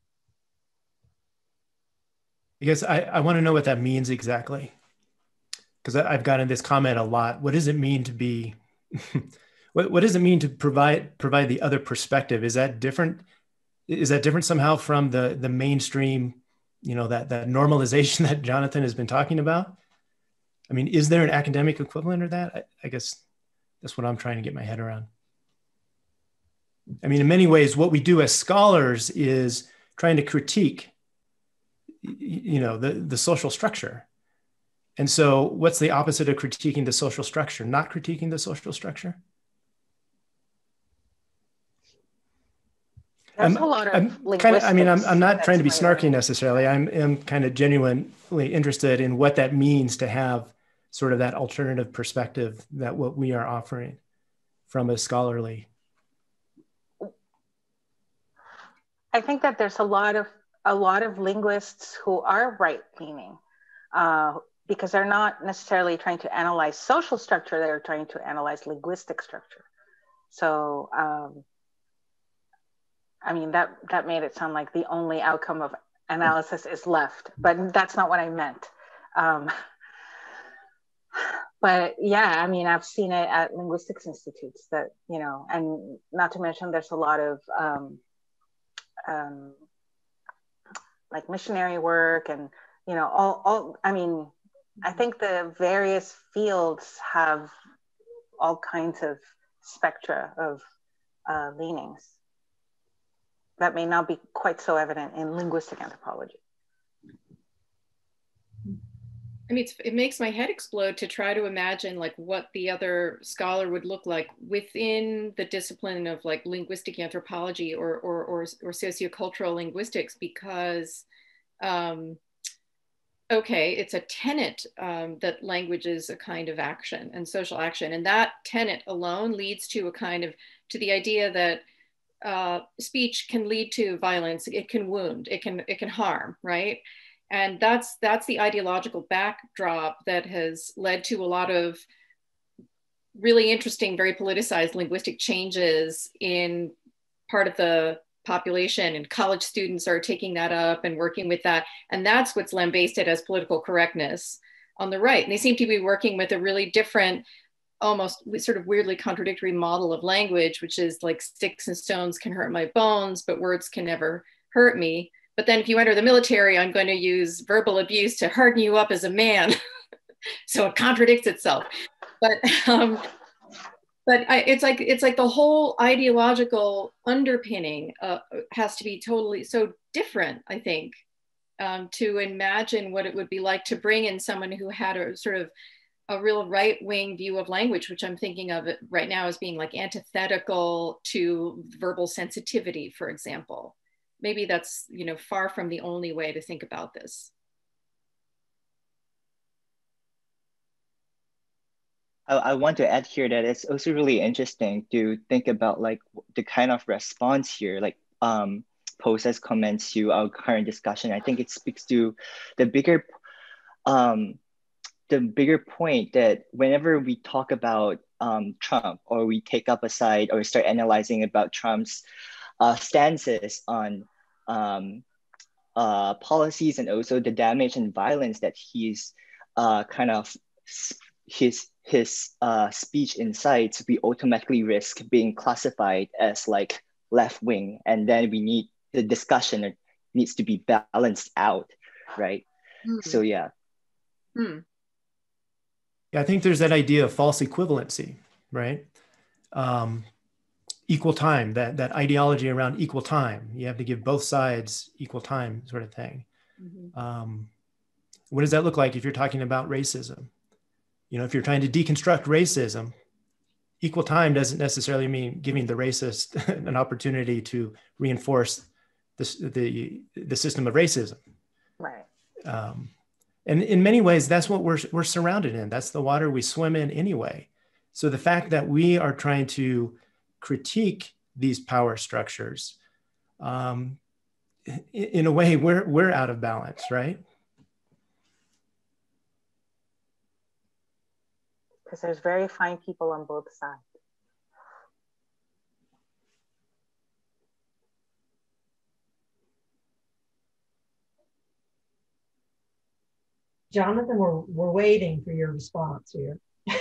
I guess I want to know what that means exactly, because I've gotten this comment a lot. What does it mean to be, what does it mean to provide the other perspective? Is that different? Is that different somehow from the mainstream, that normalization that Jonathan has been talking about? I mean, is there an academic equivalent of that? I guess That's what I'm trying to get my head around. I mean, in many ways, what we do as scholars is trying to critique, the social structure. And so what's the opposite of critiquing the social structure? Not critiquing the social structure? There's a lot of linguistics. I'm not trying to be snarky necessarily. I'm kind of genuinely interested in what that means to have sort of that alternative perspective that what we are offering from a scholarly. I think that there's a lot of linguists who are right-leaning because they're not necessarily trying to analyze social structure, they're trying to analyze linguistic structure. So, I mean, that made it sound like the only outcome of analysis is left, but that's not what I meant. But yeah, I mean, I've seen it at linguistics institutes that, and not to mention there's a lot of like missionary work and, I mean, I think the various fields have all kinds of spectra of leanings that may not be quite so evident in linguistic anthropology. I mean, it makes my head explode to try to imagine like what the other scholar would look like within the discipline of like linguistic anthropology or sociocultural linguistics, because, okay, it's a tenet that language is a kind of action and social action. And that tenet alone leads to to the idea that speech can lead to violence, it can wound, it can harm, right? And that's the ideological backdrop that has led to a lot of really interesting, very politicized linguistic changes in part of the population, and college students are taking that up and working with that. And that's what's lambasted as political correctness on the right. And they seem to be working with a really different, almost sort of weirdly contradictory model of language, which is like sticks and stones can hurt my bones, but words can never hurt me. But then if you enter the military, I'm going to use verbal abuse to harden you up as a man. So it contradicts itself. But it's like the whole ideological underpinning has to be totally so different, I think, to imagine what it would be like to bring in someone who had a sort of a real right-wing view of language, which I'm thinking of it right now as being like antithetical to verbal sensitivity, for example. Maybe that's, far from the only way to think about this. I want to add here that it's also really interesting to think about like the kind of response here, like posed as comments to our current discussion. I think it speaks to the bigger point that whenever we talk about Trump, or we take up a side or start analyzing about Trump's stances on policies, and also the damage and violence that he's his speech incites, we automatically risk being classified as like left-wing, and then the discussion needs to be balanced out, right? So yeah. Yeah, I think there's that idea of false equivalency, right? Equal time, that ideology around equal time. You have to give both sides equal time, sort of thing. What does that look like if you're talking about racism? If you're trying to deconstruct racism, equal time doesn't necessarily mean giving the racist an opportunity to reinforce the system of racism. Right. And in many ways, that's what we're surrounded in. That's the water we swim in anyway. So the fact that we are trying to critique these power structures, in a way, we're out of balance, right? Because there's very fine people on both sides. Jonathan, we're waiting for your response here.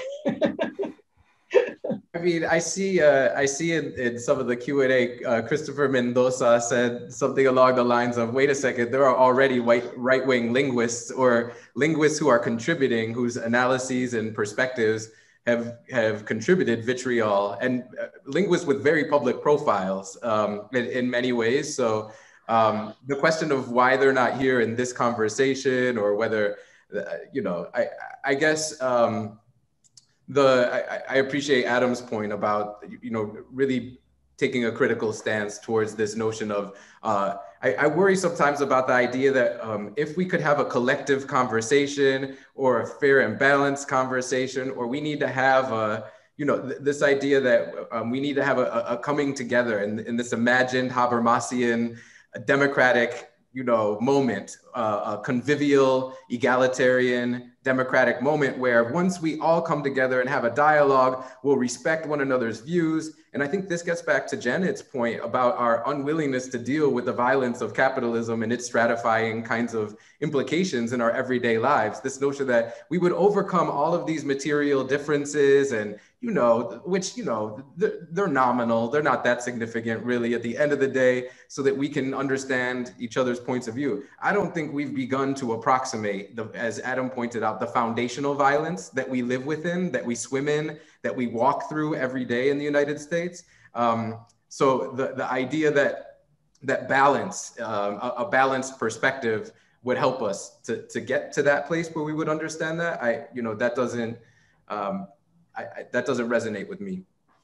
I mean, I see in some of the Q&A, Christopher Mendoza said something along the lines of, wait a second, there are already right-wing linguists or linguists who are contributing, whose analyses and perspectives have contributed vitriol, and linguists with very public profiles in many ways. So the question of why they're not here in this conversation, or whether, you know, I guess I appreciate Adam's point about, you know, really taking a critical stance towards this notion of, I worry sometimes about the idea that if we could have a collective conversation or a fair and balanced conversation, or we need to have a, you know, this idea that we need to have a coming together in this imagined Habermasian democratic, you know, moment, a convivial, egalitarian, democratic moment where once we all come together and have a dialogue, we'll respect one another's views. And I think this gets back to Janet's point about our unwillingness to deal with the violence of capitalism and its stratifying kinds of implications in our everyday lives. This notion that we would overcome all of these material differences and, you know, which, you know, they're nominal, they're not that significant really at the end of the day, so that we can understand each other's points of view. I don't think we've begun to approximate, as Adam pointed out, the foundational violence that we live within, that we swim in, that we walk through every day in the United States. So the idea that balance, a balanced perspective would help us to get to that place where we would understand that, you know, that doesn't resonate with me.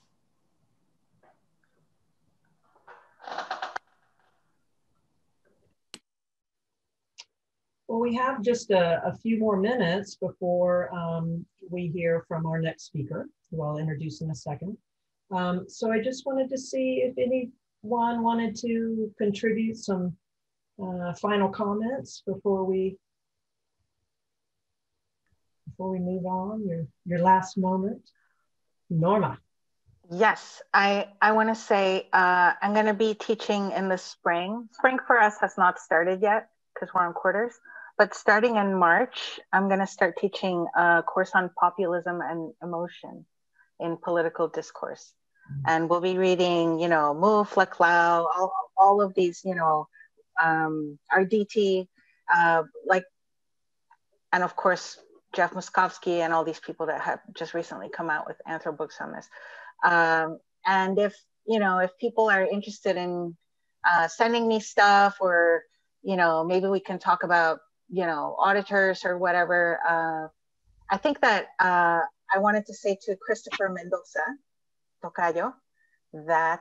Well, we have just a few more minutes before we hear from our next speaker, who I'll introduce in a second. So I just wanted to see if anyone wanted to contribute some final comments before we move on. Your last moment, Norma. Yes, I want to say I'm going to be teaching in the spring. Spring for us has not started yet because we're on quarters. But starting in March, I'm going to start teaching a course on populism and emotion in political discourse. And we'll be reading, you know, Mouffe, Laclau, all of these, you know, RDT, like, and of course, Jeff Moskovsky and all these people that have just recently come out with Anthro books on this. And if, you know, if people are interested in sending me stuff, or, you know, maybe we can talk about, you know, auditors or whatever. I think that I wanted to say to Christopher Mendoza, Tocayo, that,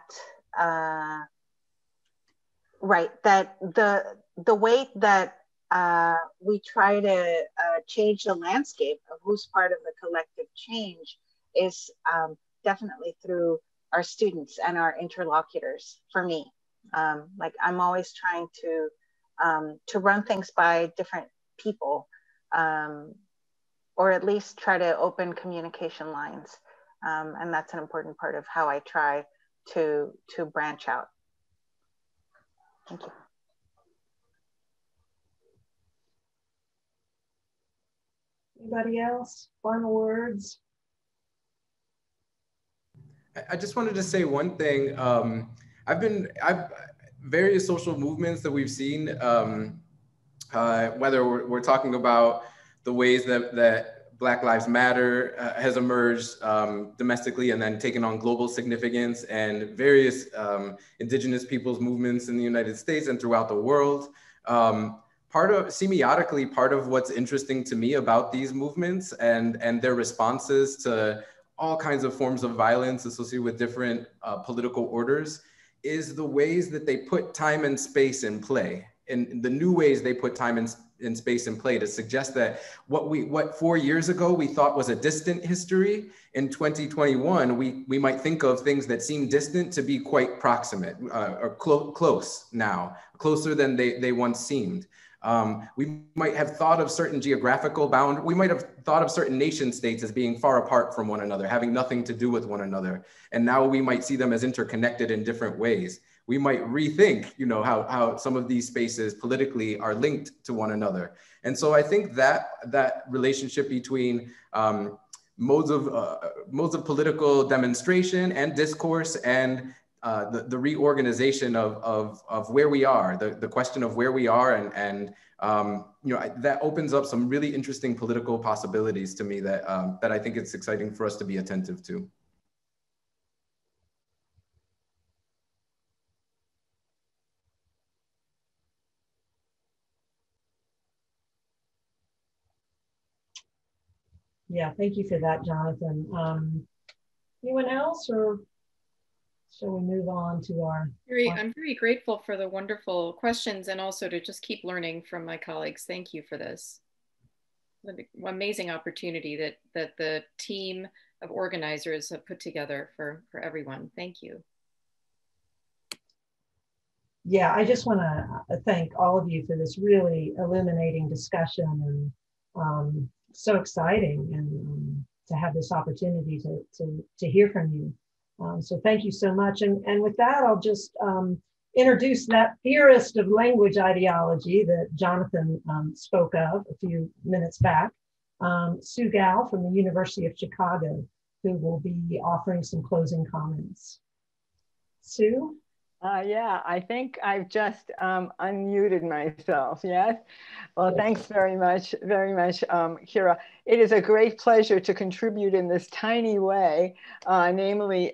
right, that the way that we try to change the landscape of who's part of the collective change is definitely through our students and our interlocutors, for me. Like, I'm always trying to run things by different people, or at least try to open communication lines. And that's an important part of how I try to branch out. Thank you. Anybody else? Final words? I just wanted to say one thing. Various social movements that we've seen, whether we're talking about the ways that Black Lives Matter has emerged domestically and then taken on global significance, and various indigenous peoples movements in the United States and throughout the world. Semiotically, part of what's interesting to me about these movements and their responses to all kinds of forms of violence associated with different political orders is the ways that they put time and space in play, and the new ways they put time and space in play to suggest that what 4 years ago we thought was a distant history, in 2021 we might think of things that seem distant to be quite proximate or close now, closer than they once seemed. We might have thought of certain geographical we might have thought of certain nation states as being far apart from one another, having nothing to do with one another. And now we might see them as interconnected in different ways. We might rethink, you know, how some of these spaces politically are linked to one another. And so I think that relationship between modes of political demonstration and discourse and the reorganization of where we are, the question of where we are, and that opens up some really interesting political possibilities to me that that I think it's exciting for us to be attentive to. Yeah, thank you for that, Jonathan. Anyone else, or shall we move on to our... I'm very grateful for the wonderful questions, and also to just keep learning from my colleagues. Thank you for this. The amazing opportunity that the team of organizers have put together for everyone. Thank you. Yeah, I just want to thank all of you for this really illuminating discussion, and so exciting, and to have this opportunity to hear from you. So thank you so much. And with that, I'll just introduce that theorist of language ideology that Jonathan spoke of a few minutes back, Sue Gao from the University of Chicago, who will be offering some closing comments. Sue? Yeah, I think I've just unmuted myself, yes? Well, thanks very much, Kira. It is a great pleasure to contribute in this tiny way, namely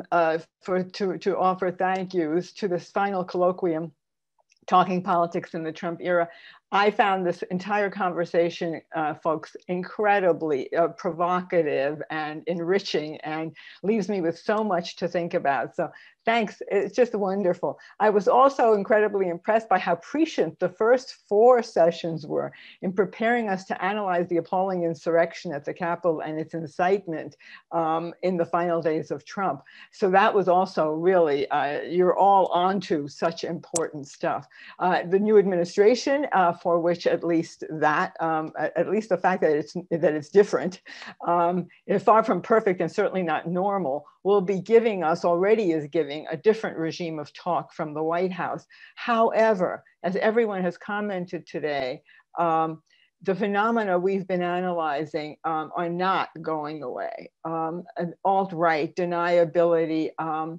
to offer thank yous to this final colloquium, Talking Politics in the Trump Era. I found this entire conversation, folks, incredibly provocative and enriching, and leaves me with so much to think about. So thanks, it's just wonderful. I was also incredibly impressed by how prescient the first 4 sessions were in preparing us to analyze the appalling insurrection at the Capitol and its incitement in the final days of Trump. So that was also really, you're all onto such important stuff. The new administration, for which at least the fact that it's different, is far from perfect and certainly not normal, will be giving us, already is giving, a different regime of talk from the White House. However, as everyone has commented today, the phenomena we've been analyzing are not going away. Alt-right, deniability,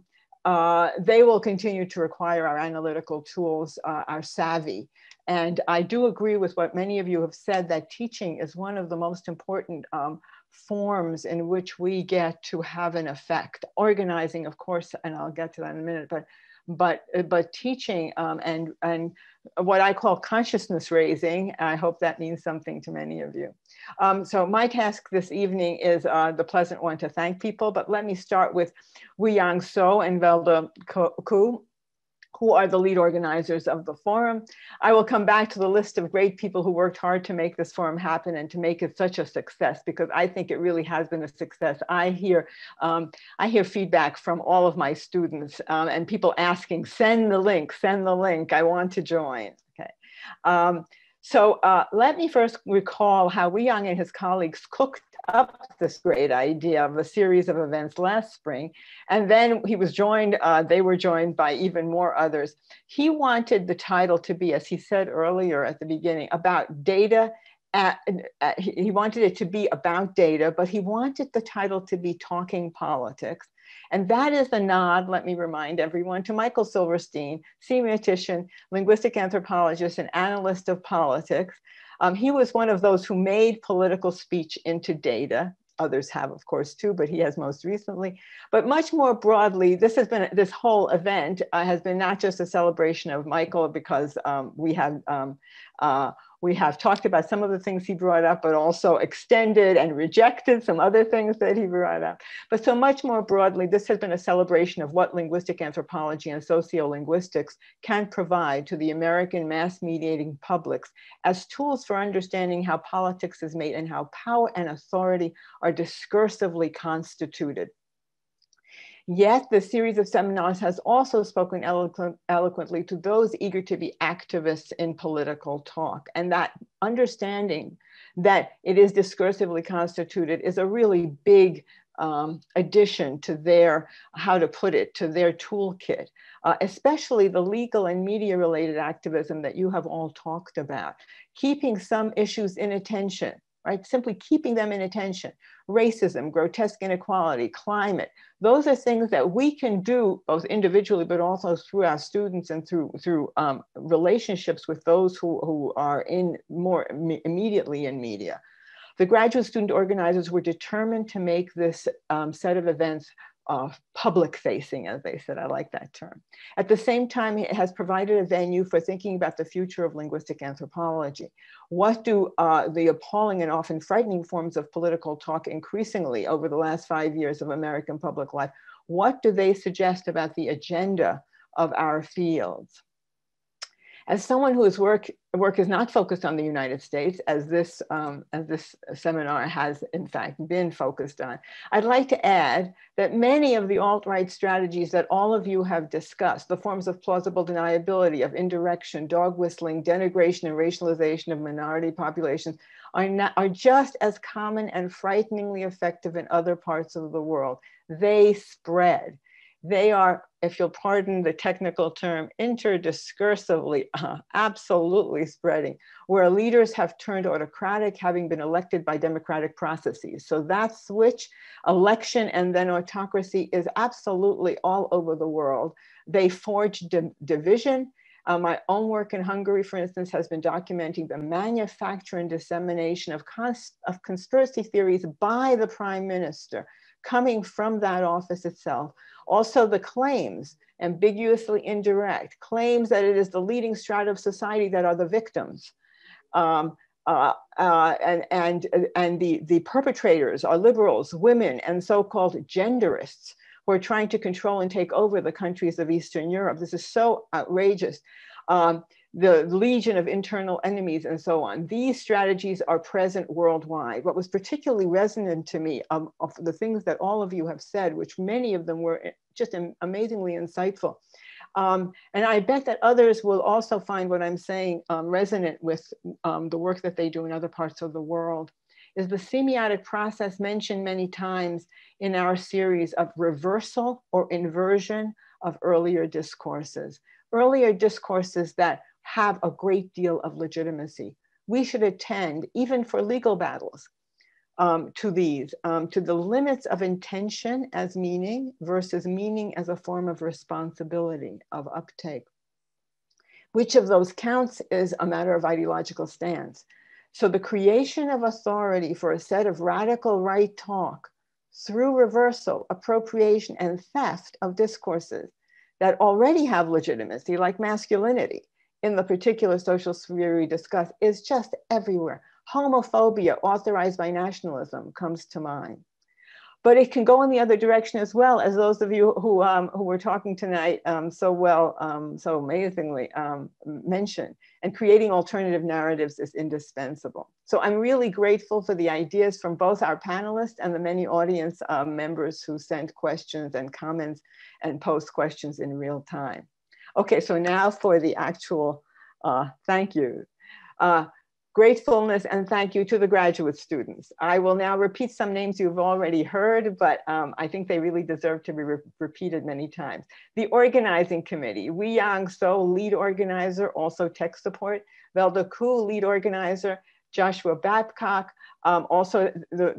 they will continue to require our analytical tools, our savvy. And I do agree with what many of you have said, that teaching is one of the most important forms in which we get to have an effect. Organizing, of course, and I'll get to that in a minute, but teaching and what I call consciousness raising, I hope that means something to many of you. So my task this evening is the pleasant one to thank people, but let me start with Wuyang So and Velda Ku, who are the lead organizers of the forum. I will come back to the list of great people who worked hard to make this forum happen and to make it such a success, because I think it really has been a success. I hear feedback from all of my students and people asking, send the link, I want to join, okay. So let me first recall how Wuyang and his colleagues cooked up this great idea of a series of events last spring. And then they were joined by even more others. He wanted the title to be, as he said earlier at the beginning, about data. He wanted it to be about data, but he wanted the title to be Talking Politics. And that is a nod, let me remind everyone, to Michael Silverstein, semiotician, linguistic anthropologist, and analyst of politics. He was one of those who made political speech into data. Others have, of course, too, but he has most recently. But much more broadly, this whole event has been not just a celebration of Michael, because we have talked about some of the things he brought up, but also extended and rejected some other things that he brought up. But so much more broadly, this has been a celebration of what linguistic anthropology and sociolinguistics can provide to the American mass mediating publics as tools for understanding how politics is made and how power and authority are discursively constituted. Yet the series of seminars has also spoken eloquently to those eager to be activists in political talk. And that understanding that it is discursively constituted is a really big addition to their, how to put it, to their toolkit, especially the legal and media related activism that you have all talked about. Keeping some issues in attention right? Simply keeping them in attention. Racism, grotesque inequality, climate. Those are things that we can do both individually, but also through our students and through relationships with those who are in more immediately in media. The graduate student organizers were determined to make this set of events public facing, as they said. I like that term. At the same time, it has provided a venue for thinking about the future of linguistic anthropology. What do the appalling and often frightening forms of political talk increasingly over the last 5 years of American public life, what do they suggest about the agenda of our fields? As someone whose work is not focused on the United States, as this seminar has in fact been focused on, I'd like to add that many of the alt-right strategies that all of you have discussed, the forms of plausible deniability, of indirection, dog whistling, denigration, and racialization of minority populations are just as common and frighteningly effective in other parts of the world. They spread. They are, if you'll pardon the technical term, interdiscursively, absolutely spreading, where leaders have turned autocratic, having been elected by democratic processes. So that switch, election and then autocracy, is absolutely all over the world. They forge division. My own work in Hungary, for instance, has been documenting the manufacture and dissemination of conspiracy theories by the prime minister, coming from that office itself. Also the claims, ambiguously indirect, claims that it is the leading strata of society that are the victims. And the perpetrators are liberals, women, and so-called genderists who are trying to control and take over the countries of Eastern Europe. This is so outrageous. The legion of internal enemies and so on. These strategies are present worldwide. What was particularly resonant to me of the things that all of you have said, which many of them were just amazingly insightful. And I bet that others will also find what I'm saying resonant with the work that they do in other parts of the world, is the semiotic process mentioned many times in our series of reversal or inversion of earlier discourses. Earlier discourses that have a great deal of legitimacy. We should attend, even for legal battles, to these, to the limits of intention as meaning versus meaning as a form of responsibility, of uptake. Which of those counts is a matter of ideological stance. So the creation of authority for a set of radical right talk through reversal, appropriation, and theft of discourses that already have legitimacy, like masculinity, in the particular social sphere we discuss, is just everywhere. Homophobia authorized by nationalism comes to mind. But it can go in the other direction as well, as those of you who were talking tonight so well, so amazingly mentioned. And creating alternative narratives is indispensable. So I'm really grateful for the ideas from both our panelists and the many audience members who sent questions and comments and post questions in real time. Okay, so now for the actual thank you. Gratefulness and thank you to the graduate students. I will now repeat some names you've already heard, but I think they really deserve to be repeated many times. The organizing committee, Wei Yang So, lead organizer, also tech support, Velda Koo, lead organizer, Joshua Babcock, also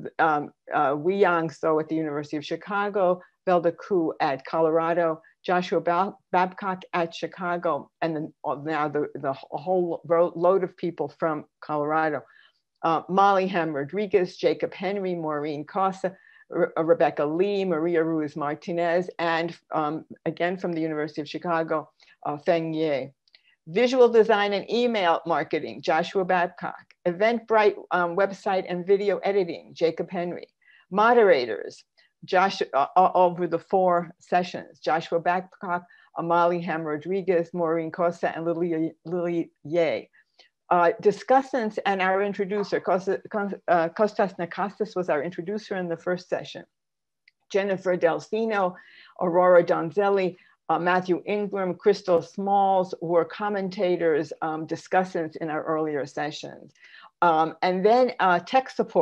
Wei Yang So at the University of Chicago, Velda Koo at Colorado, Joshua Babcock at Chicago, and then now the whole load of people from Colorado. Molly Ham Rodriguez, Jacob Henry, Maureen Costa, Rebecca Lee, Maria Ruiz Martinez, and again from the University of Chicago, Feng Ye. Visual design and email marketing, Joshua Babcock. Eventbrite website and video editing, Jacob Henry. Moderators, over the 4 sessions, Joshua Babcock, Molly Ham Rodriguez, Maureen Costa, and Lily Ye. Discussants and our introducer, Kostas Nakastas was our introducer in the first session. Jennifer Delfino, Aurora Donzelli, Matthew Ingram, Crystal Smalls were commentators, discussants in our earlier sessions. And then tech support.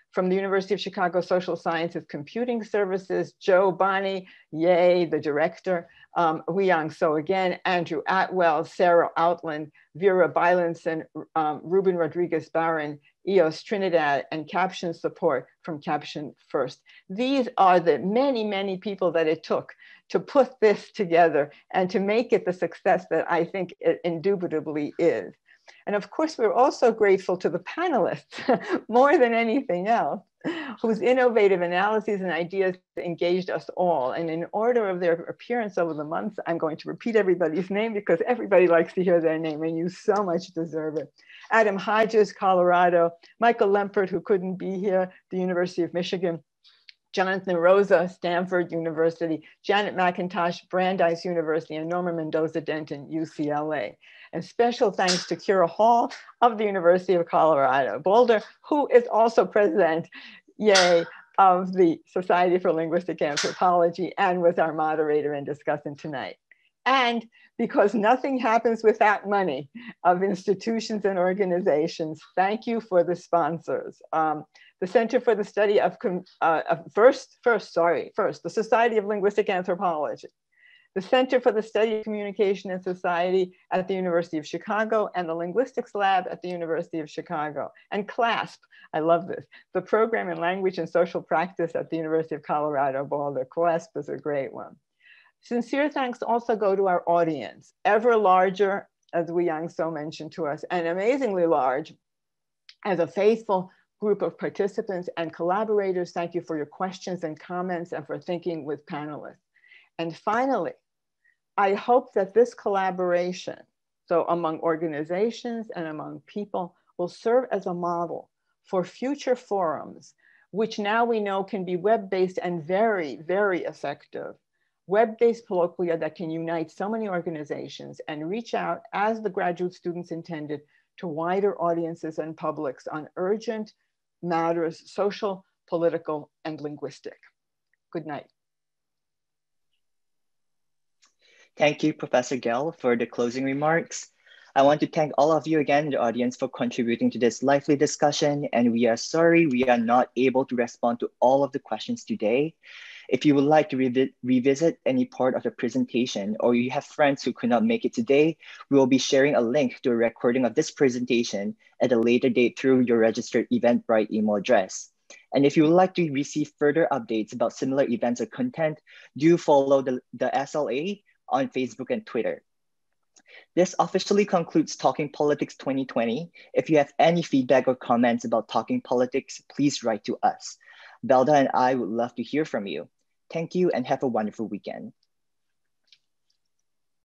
From the University of Chicago Social Sciences Computing Services, Joe Bonney, yay, the director, Wei-Yang So again, Andrew Atwell, Sarah Outland, Vera Bylanson, Ruben Rodriguez Barron, EOS Trinidad, and caption support from Caption First. These are the many, many people that it took to put this together and to make it the success that I think it indubitably is. And of course, we're also grateful to the panelists more than anything else, whose innovative analyses and ideas engaged us all. And in order of their appearance over the months, I'm going to repeat everybody's name because everybody likes to hear their name and you so much deserve it. Adam Hodges, Colorado, Michael Lempert, who couldn't be here, the University of Michigan, Jonathan Rosa, Stanford University, Janet McIntosh, Brandeis University, and Norma Mendoza-Denton, UCLA. And special thanks to Kira Hall of the University of Colorado Boulder, who is also president, yay, of the Society for Linguistic Anthropology and was our moderator and discussant tonight. And because nothing happens without money of institutions and organizations, thank you for the sponsors. The Center for the Study of, the Society of Linguistic Anthropology, the Center for the Study of Communication and Society at the University of Chicago, and the Linguistics Lab at the University of Chicago, and CLASP, I love this, the Program in Language and Social Practice at the University of Colorado Boulder. CLASP is a great one. Sincere thanks also go to our audience, ever larger, as Wei-Yang So mentioned to us, and amazingly large as a faithful group of participants and collaborators. Thank you for your questions and comments and for thinking with panelists. And finally, I hope that this collaboration, so among organizations and among people, will serve as a model for future forums, which now we know can be web-based and very, very effective. Web-based colloquia that can unite so many organizations and reach out, as the graduate students intended, to wider audiences and publics on urgent matters, social, political, and linguistic. Good night. Thank you, Professor Gell, for the closing remarks. I want to thank all of you again in the audience for contributing to this lively discussion, and we are sorry we are not able to respond to all of the questions today. If you would like to revisit any part of the presentation, or you have friends who could not make it today, we will be sharing a link to a recording of this presentation at a later date through your registered Eventbrite email address. And if you would like to receive further updates about similar events or content, do follow the SLA on Facebook and Twitter. This officially concludes Talking Politics 2020. If you have any feedback or comments about Talking Politics, please write to us. Belda and I would love to hear from you. Thank you and have a wonderful weekend.